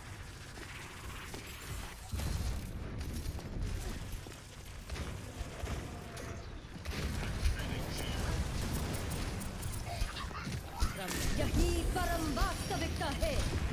यही परम वास्तविकता है.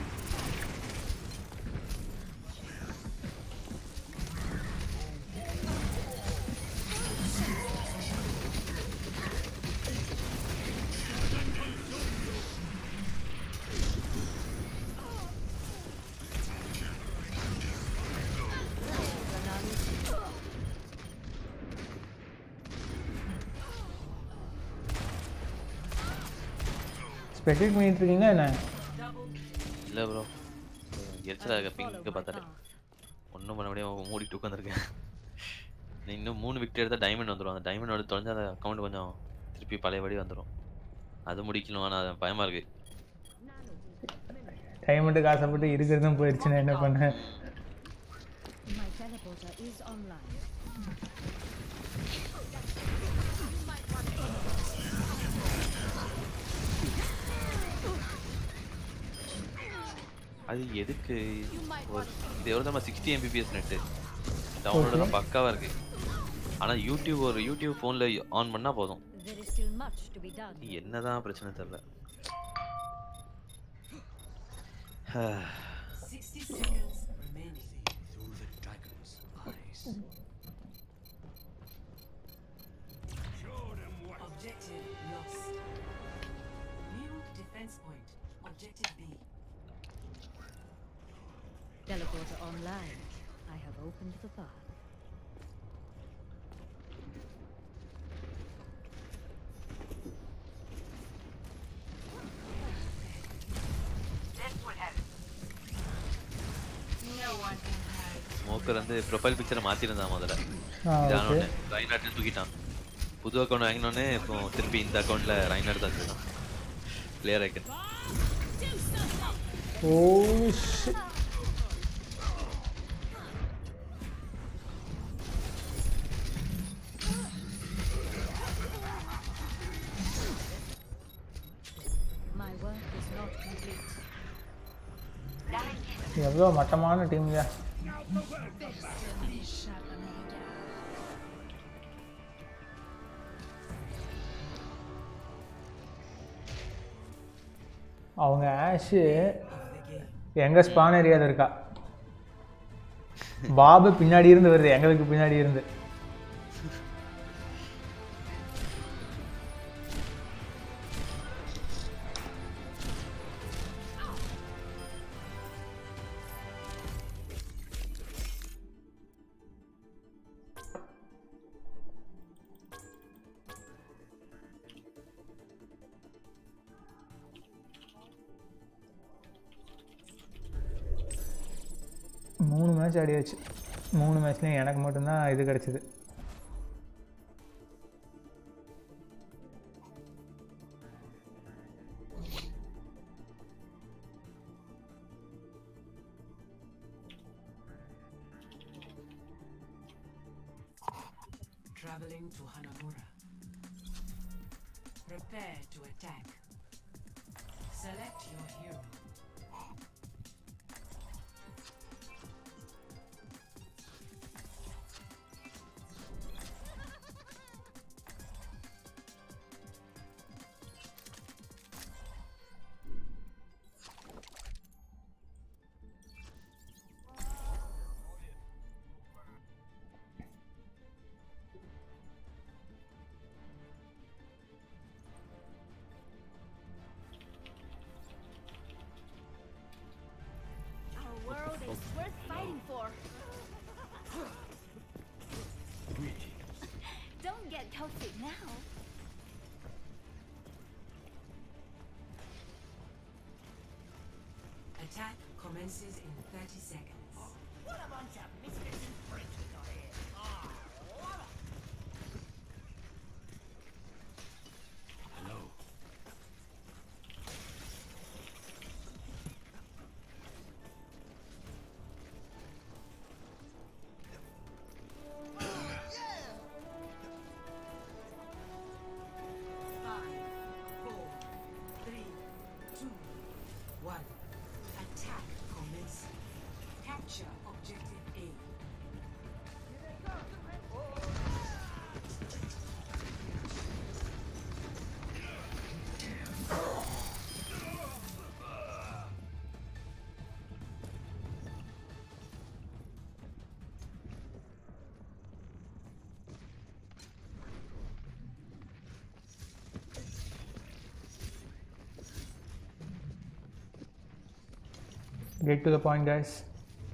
ஸ்பெசிஃபிக் பண்ணிட்டு இருக்கீங்களா என்ன? இல்ல ப்ரோ, எரிச்சலா இருக்க பிங்க பார்த்தாலே ஒன்றும் பண்ண முடியாம மூடிட்டு உட்காந்துருக்கேன். நீ இன்னும் 3 விக்கெட் எடுத்தா டைமண்ட் வந்துடும். அந்த டைமண்ட் வந்து தொலைஞ்சா அந்த அக்கௌண்ட் கொஞ்சம் திருப்பி பழையபடி வந்துடும். அது முடிக்கணும், ஆனால் அது பயமா இருக்கு. டைமண்ட்டுக்கு ஆசைப்பட்டு இருக்கிறதும் போயிடுச்சுன்னா என்ன பண்ண? My teleporter is online. அது எதுக்கு இது எவ்வளோ 60 mbps நெட்டு டவுன்லோடு தான் பக்காவா இருக்கு. ஆனா யூடியூப் ஃபோன்ல ஆன் பண்ணா போதும். There is still much to be done. என்னதான் பிரச்சனை தெரியல. 60 seconds remaining. Through the dragon's eyes. Show them what. Objective lost. New defense point. Objective B. Teleporter online. I have opened the path. This would help. No one can hide. Smoker வந்து profile பிக்சரை மாத்திருந்தான் முதல்ல. Okay. Reinhardt தூக்கிட்டான். புது account வாங்கினோடனே இப்போ திருப்பி இந்த அக்கௌண்ட்ல ரைனார்ட் தான் இருக்கான். Player icon. Oh shit. My work is not complete. எவ்வளோ மட்டமான டீம்யா. அவங்க ஆஷு எங்க ஸ்பான் ஏரியாவில் இருக்கா. பாபு பின்னாடி இருந்து வருது, எங்களுக்கு பின்னாடி இருந்து. மூணு மேட்ச் ஆடியாச்சு. 3 மேட்ச்லேயும் எனக்கு மட்டும்தான் இது கிடச்சிது. Traveling to Hanamura. Prepare to attack. Select your hero. Our world is worth fighting for. Don't get toxic now. Attack commences in 30 seconds. What a bunch of misfits and freaks we got here. Ah, love it. Hello. Five, four, three, two, one. Attack commencing. Capture objective A. Get to the point, guys.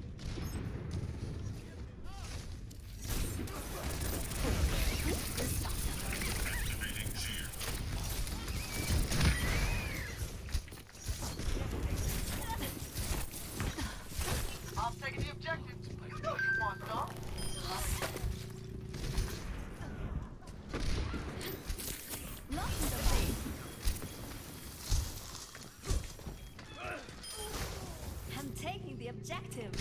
I'm taking the objective. You know you want some. Not in the face. I'm taking the objective.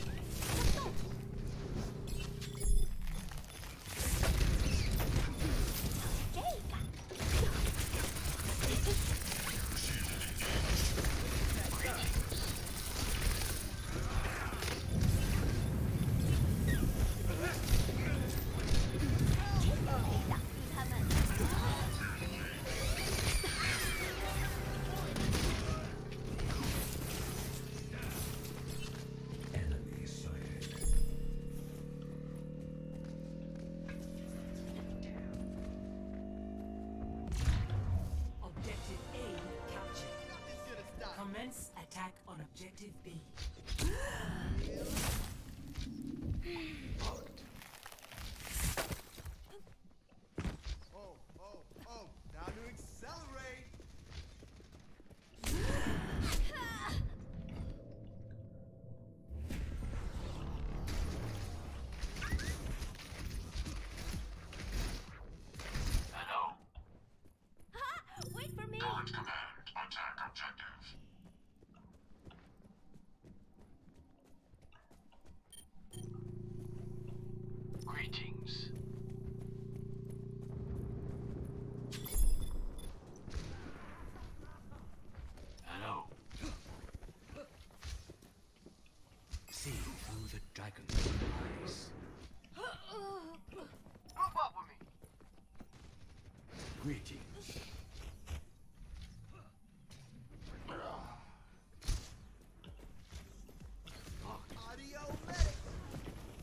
Enemy sighted. Objective A captured. Commence attack on objective B. Oh, time to accelerate. Hello. Wait for me. Current command. Attack objective. Greetings. Hello. See through the dragon's eyes. Group up with me. Greetings. Audio medic.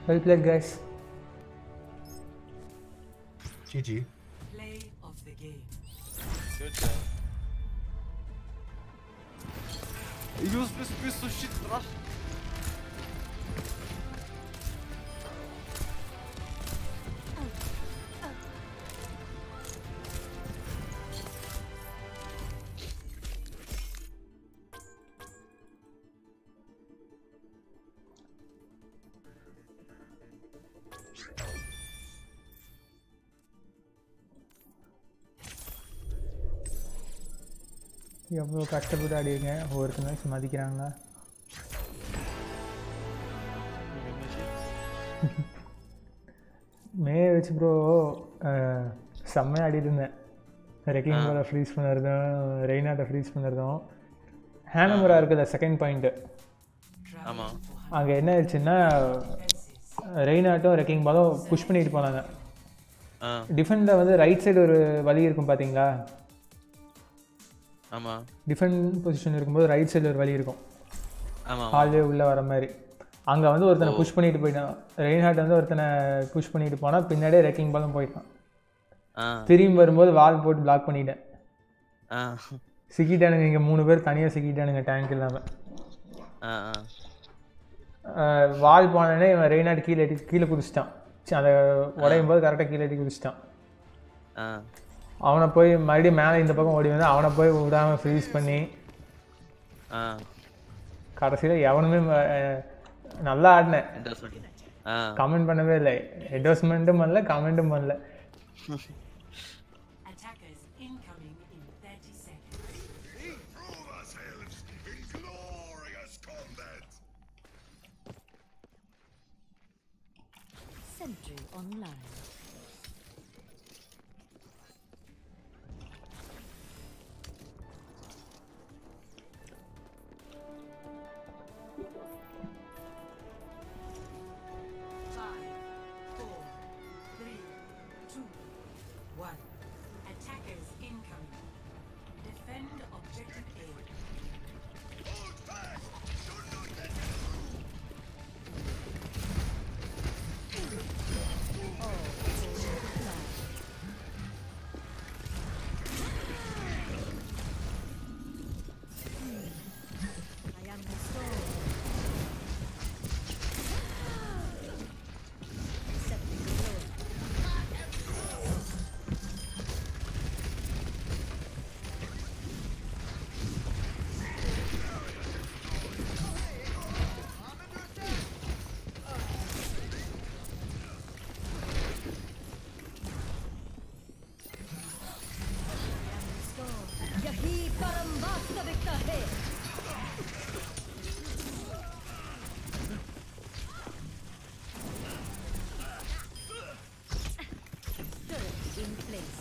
Well played, guys. GG. Play of the game. Good job. Use this piece of shit, rush. எவ்வளோ கஷ்டப்பட்டு ஆடிருக்கேன், ஒவ்வொருத்த match மதிக்கிறாங்க. மே வச்சு bro செம்மையாக ஆடிட்டு இருந்தேன். ரெக்லிங் பாலை freeze பண்ணுறதும் ரெய்னாட்டை freeze பண்ணுறதும். ஹேனமுரா இருக்குல்ல செகண்ட் பாயிண்ட்டு, ஆமாம் அங்கே என்ன ஆயிடுச்சுன்னா ரெய்னாட்டும் ரெக்லிங் பாலும் புஷ் பண்ணிட்டு போனாங்க. டிஃபெண்டில் வந்து ரைட் சைடு ஒரு வழி இருக்கும் பார்த்தீங்களா? ஆமாம், டிஃபெண்ட் பொசிஷன் இருக்கும்போது ரைட் சைடில் ஒரு வழி இருக்கும், ஆமாம் ஹால்வே உள்ளே வர மாதிரி. அங்கே வந்து ஒருத்தனை புஷ் பண்ணிட்டு போயிட்டான். ரெயின்ஹார்ட் வந்து ஒருத்தனை புஷ் பண்ணிட்டு போனால் பின்னாடியே ரெக்கிங் பாலும் போயிட்டான். திரும்பி வரும்போது வால் போட்டு பிளாக் பண்ணிட்டேன். சிக்கிட்டானுங்க, இங்கே 3 பேர் தனியாக சிக்கிட்டானுங்க டேங்க் இல்லாமல். வால் போனோடனே இவன் ரெயின்ஹார்ட் கீழே குதிச்சிட்டான். அதை உடையும் போது கரெக்டாக கீழே குதிச்சிட்டான். அவனை போய் மறுபடியும் மேலே இந்த பக்கம் ஓடி வந்து அவனை போய் விடாமல் ஃப்ரீஸ் பண்ணி கடைசியில் எவனுமே நல்லா ஆடினேன். கமெண்ட் பண்ணவே இல்லை, என்டோர்ஸ்மெண்ட்டும் பண்ணல, கமெண்ட்டும் பண்ணல. Attackers incoming in 30 seconds. Prove ourselves in glorious combat. Sentry online. Attackers incoming. Defend objective A. Hold fast. Do not let them I am the soul. Accepting the role. यही परम वास्तविकता है. Turret in place.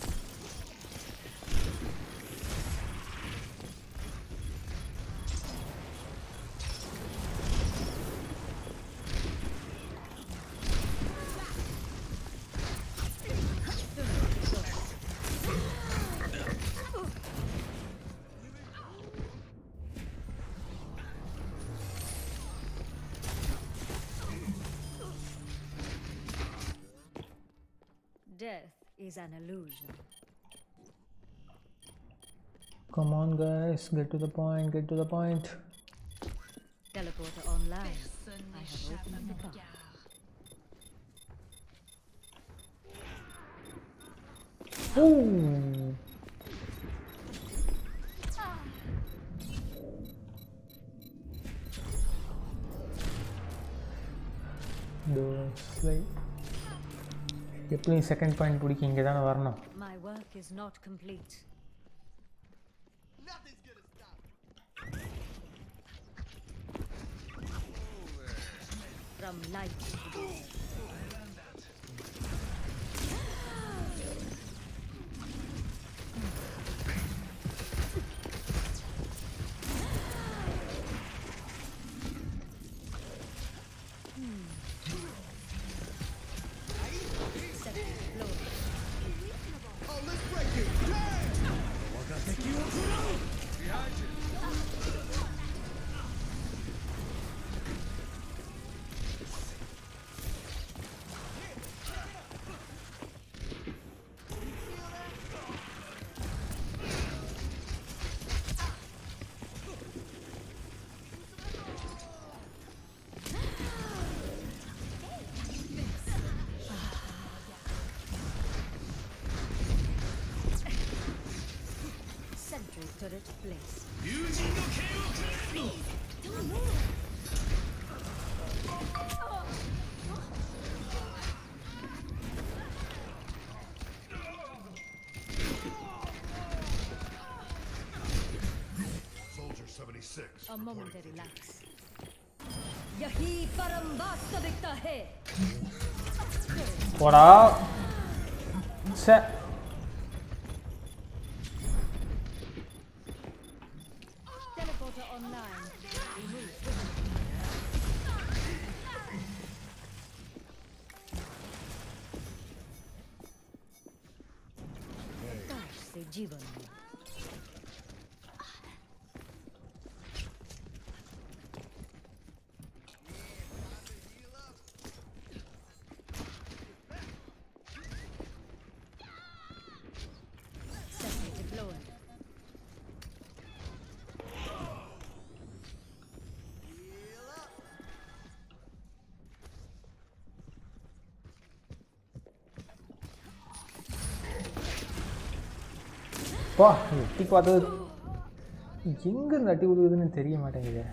Death is an illusion. Come on guys, get to the point, get to the point. Teleporter online. I have opened the path. Ooh. எப்படியும் second point பிடிக்க இங்கே தானே வரணும். My work is not complete. Nothing's gonna stop. From light to dark. Oh, let's break it. Behind you. Turret placed. Soldier 76. A momentary lapse. Yahi param vastavikta hai. போடா சே Teleporter online. Remove. Prakash se जीवन में. Sentry deployed. பா எட்டி பார்த்தது எங்கேருந்து அட்டி விழுகுதுன்னு தெரிய மாட்டேங்குது.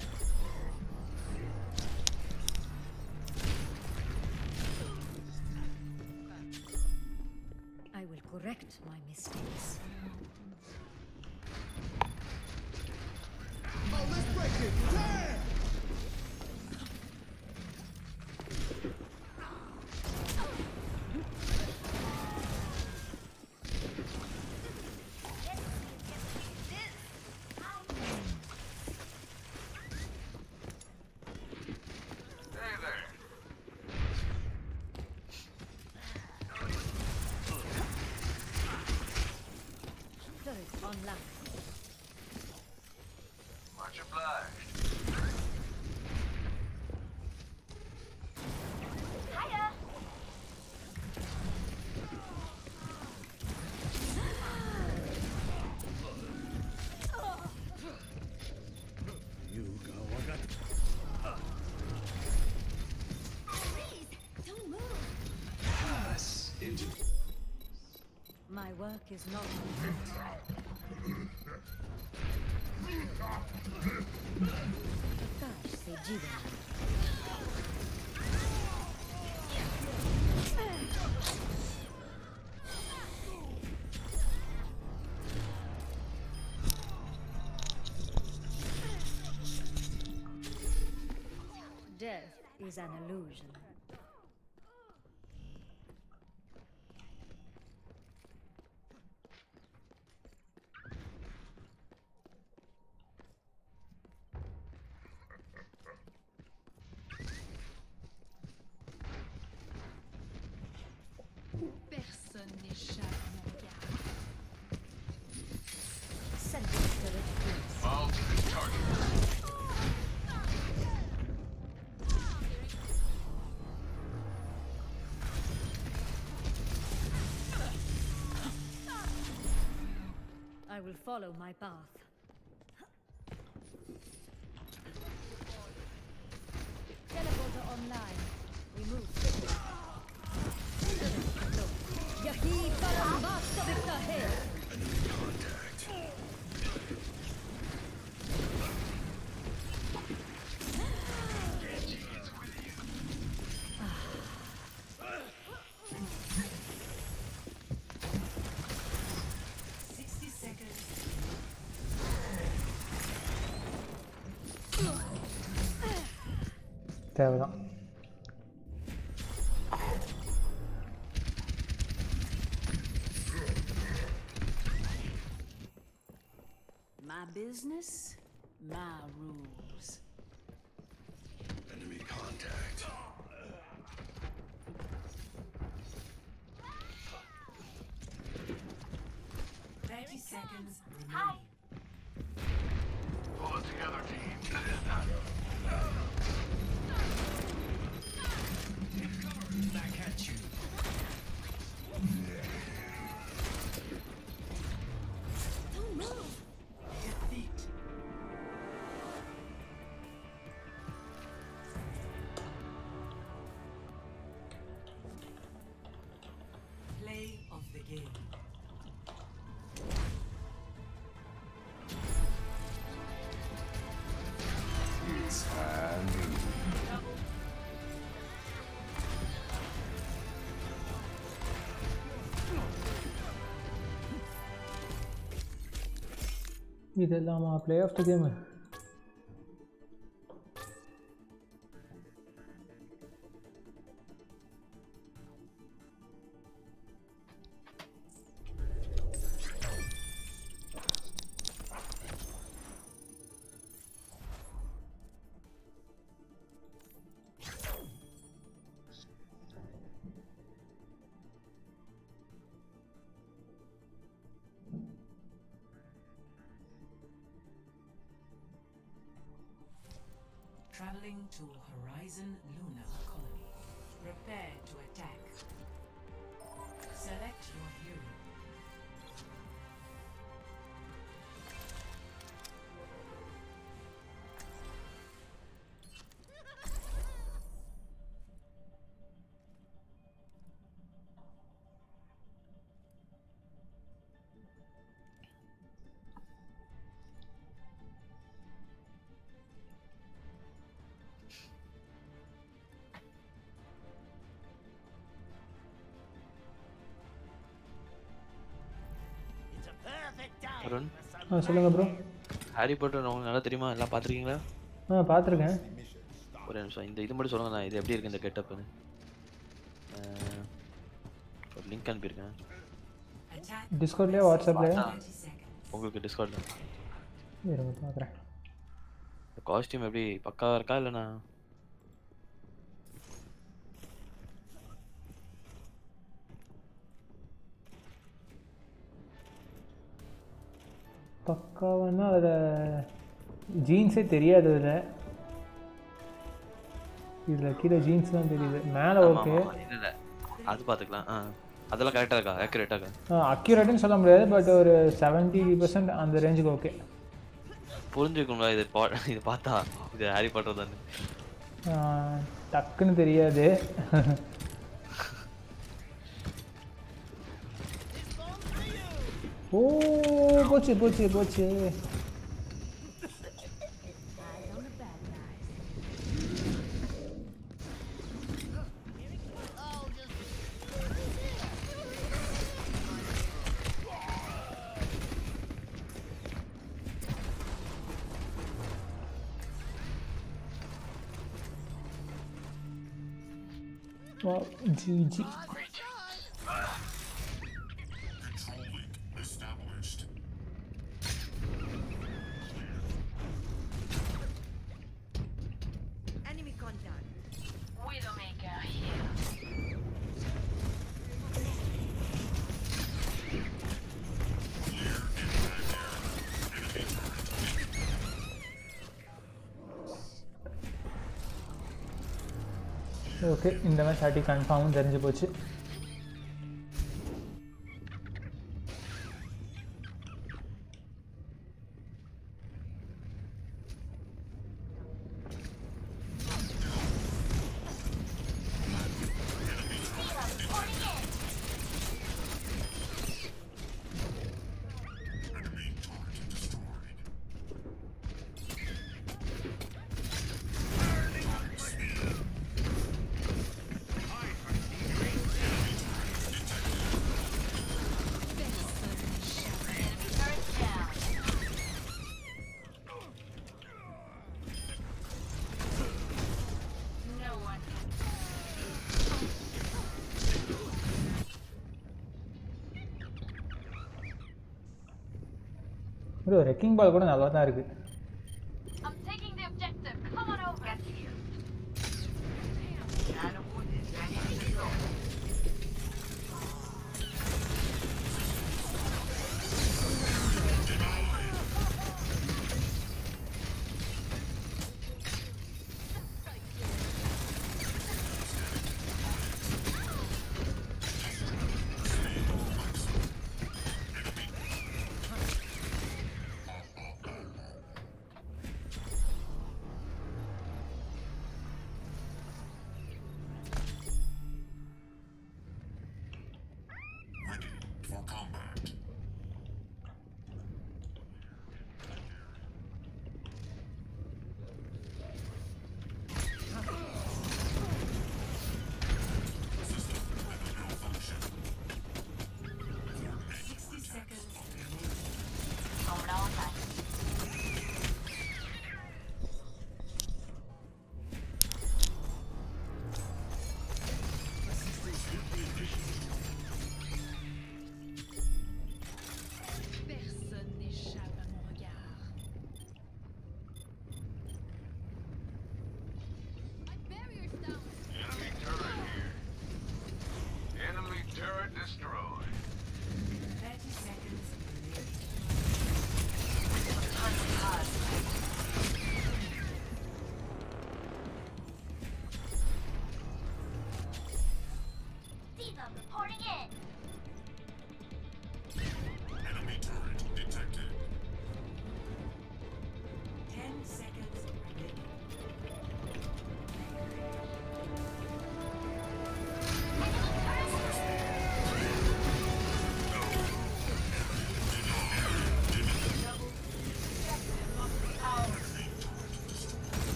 I will correct my mistakes. Oh, let's break it. Damn! Turret online. Much obliged. Hiya! Please, don't move. My work is not complete. Prakash se जीवन में. Death is an illusion. Personne n'échappe à mon regard. Sentry turret placed. Ultimate target. I will follow my path. Teleporter online. Remove. Yahi param vastavikta hai. தேவைதான். My business, my rules. Enemy contact. Hi. Pull it together, team. Back at you. Don't move. Play of the game. இதெல்லாமா play of the game? Traveling to Horizon Luna Colony. Prepare to attack. Select your hero. Arun, சொல்லுங்க bro. Harry Potter உங்களுக்கு நல்லா தெரியுமா? எல்லாம் பார்த்துருக்கீங்களா? பார்த்துருக்கேன். ஒரு நிமிஷம், இந்த இது மட்டும் சொல்லுங்க, நான் இது எப்படி இருக்கு இந்த கெட்டப்னு. ஒரு லிங்க் அனுப்பியிருக்கேன். டிஸ்கார்ட்லயா வாட்ஸ்அப்லயா? உங்களுக்கு டிஸ்கார்ட்ல. இருங்க பார்க்குறேன். காஸ்டியூம் எப்படி பக்காவா இருக்கா இல்லைண்ணா? பக்காவானா அதில் ஜீன்ஸே தெரியாது. இதில் கீழே ஜீன்ஸ் தான் தெரியுது. மேலே ஓகே. இல்லை அது பார்த்துக்கலாம். அதெல்லாம் கரெக்டாக இருக்கா? ஆக்யூரேட்டாக இருக்கா? அக்யூரேட்டுன்னு சொல்ல முடியாது, பட் ஒரு 70% அந்த ரேஞ்சுக்கு ஓகே. புரிஞ்சுக்கணுங்களா இது பார்த்தா இது ஹாரி பாட்டர் தானே? டக்குன்னு தெரியாது. ஓ போச்சு போச்சு போச்சு. Wow, GG. Control link established. Enemy contact. Widowmaker here. Okay, இந்த மேட்ச் ஆட்டி கன்ஃபார்மும் தெரிஞ்சு போச்சு. ப்ரோ ரெக்கிங் பால் கூட நல்லா தான் இருக்கு. I'm taking the objective. Come on over. Get here.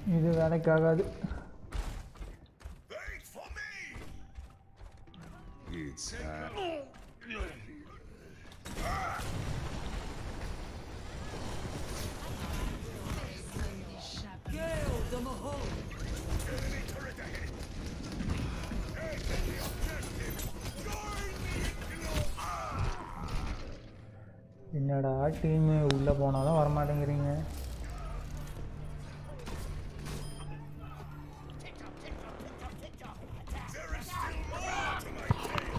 இது வேலைக்காகாது. Wait for me. It's Gale the Mahol. Enemy turret ahead. Hey, get the objective. Join me below. என்னடா டீம் உள்ள போனாலும் வர மாட்டேங்கிறீங்க. There is still more to my tale.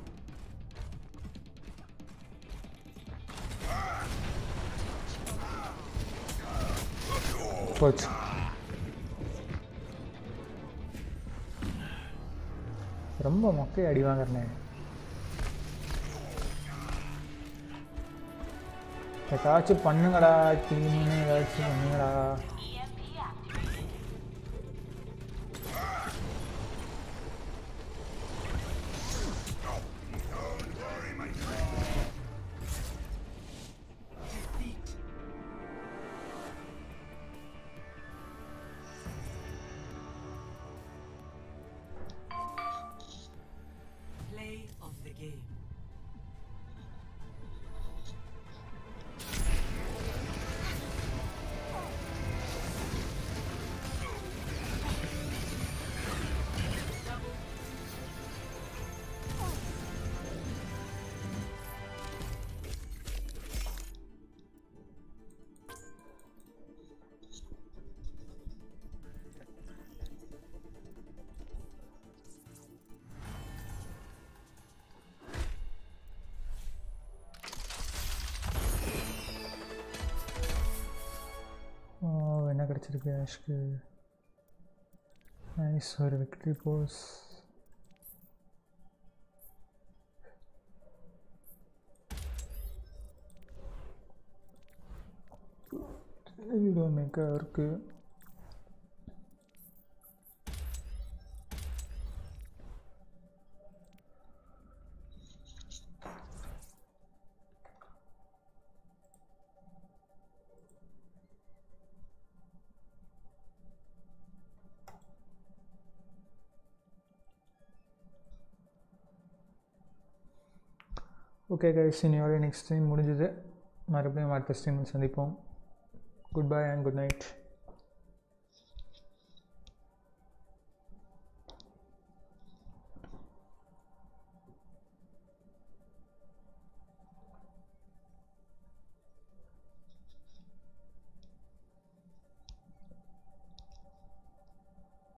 போச்சு. ரொம்ப மொக்கை அடி வாங்குறேன். ஏதாச்சும் பண்ணுங்கடா டீம்னு ஏதாச்சும் பண்ணுங்கடா. Play of the game. என்ன கிடச்சிருக்கு ஆஷ்க்கு? நைஸ், ஒரு விக்ட்ரி போஸ். வீடியோ மேக்கர் இருக்கு. ஓகே கைஸ், இனியோட நெக்ஸ்ட் டைம் முடிஞ்சது. மறுபடியும் அடுத்த ஸ்ட்ரீமில் சந்திப்போம். Good bye and good night.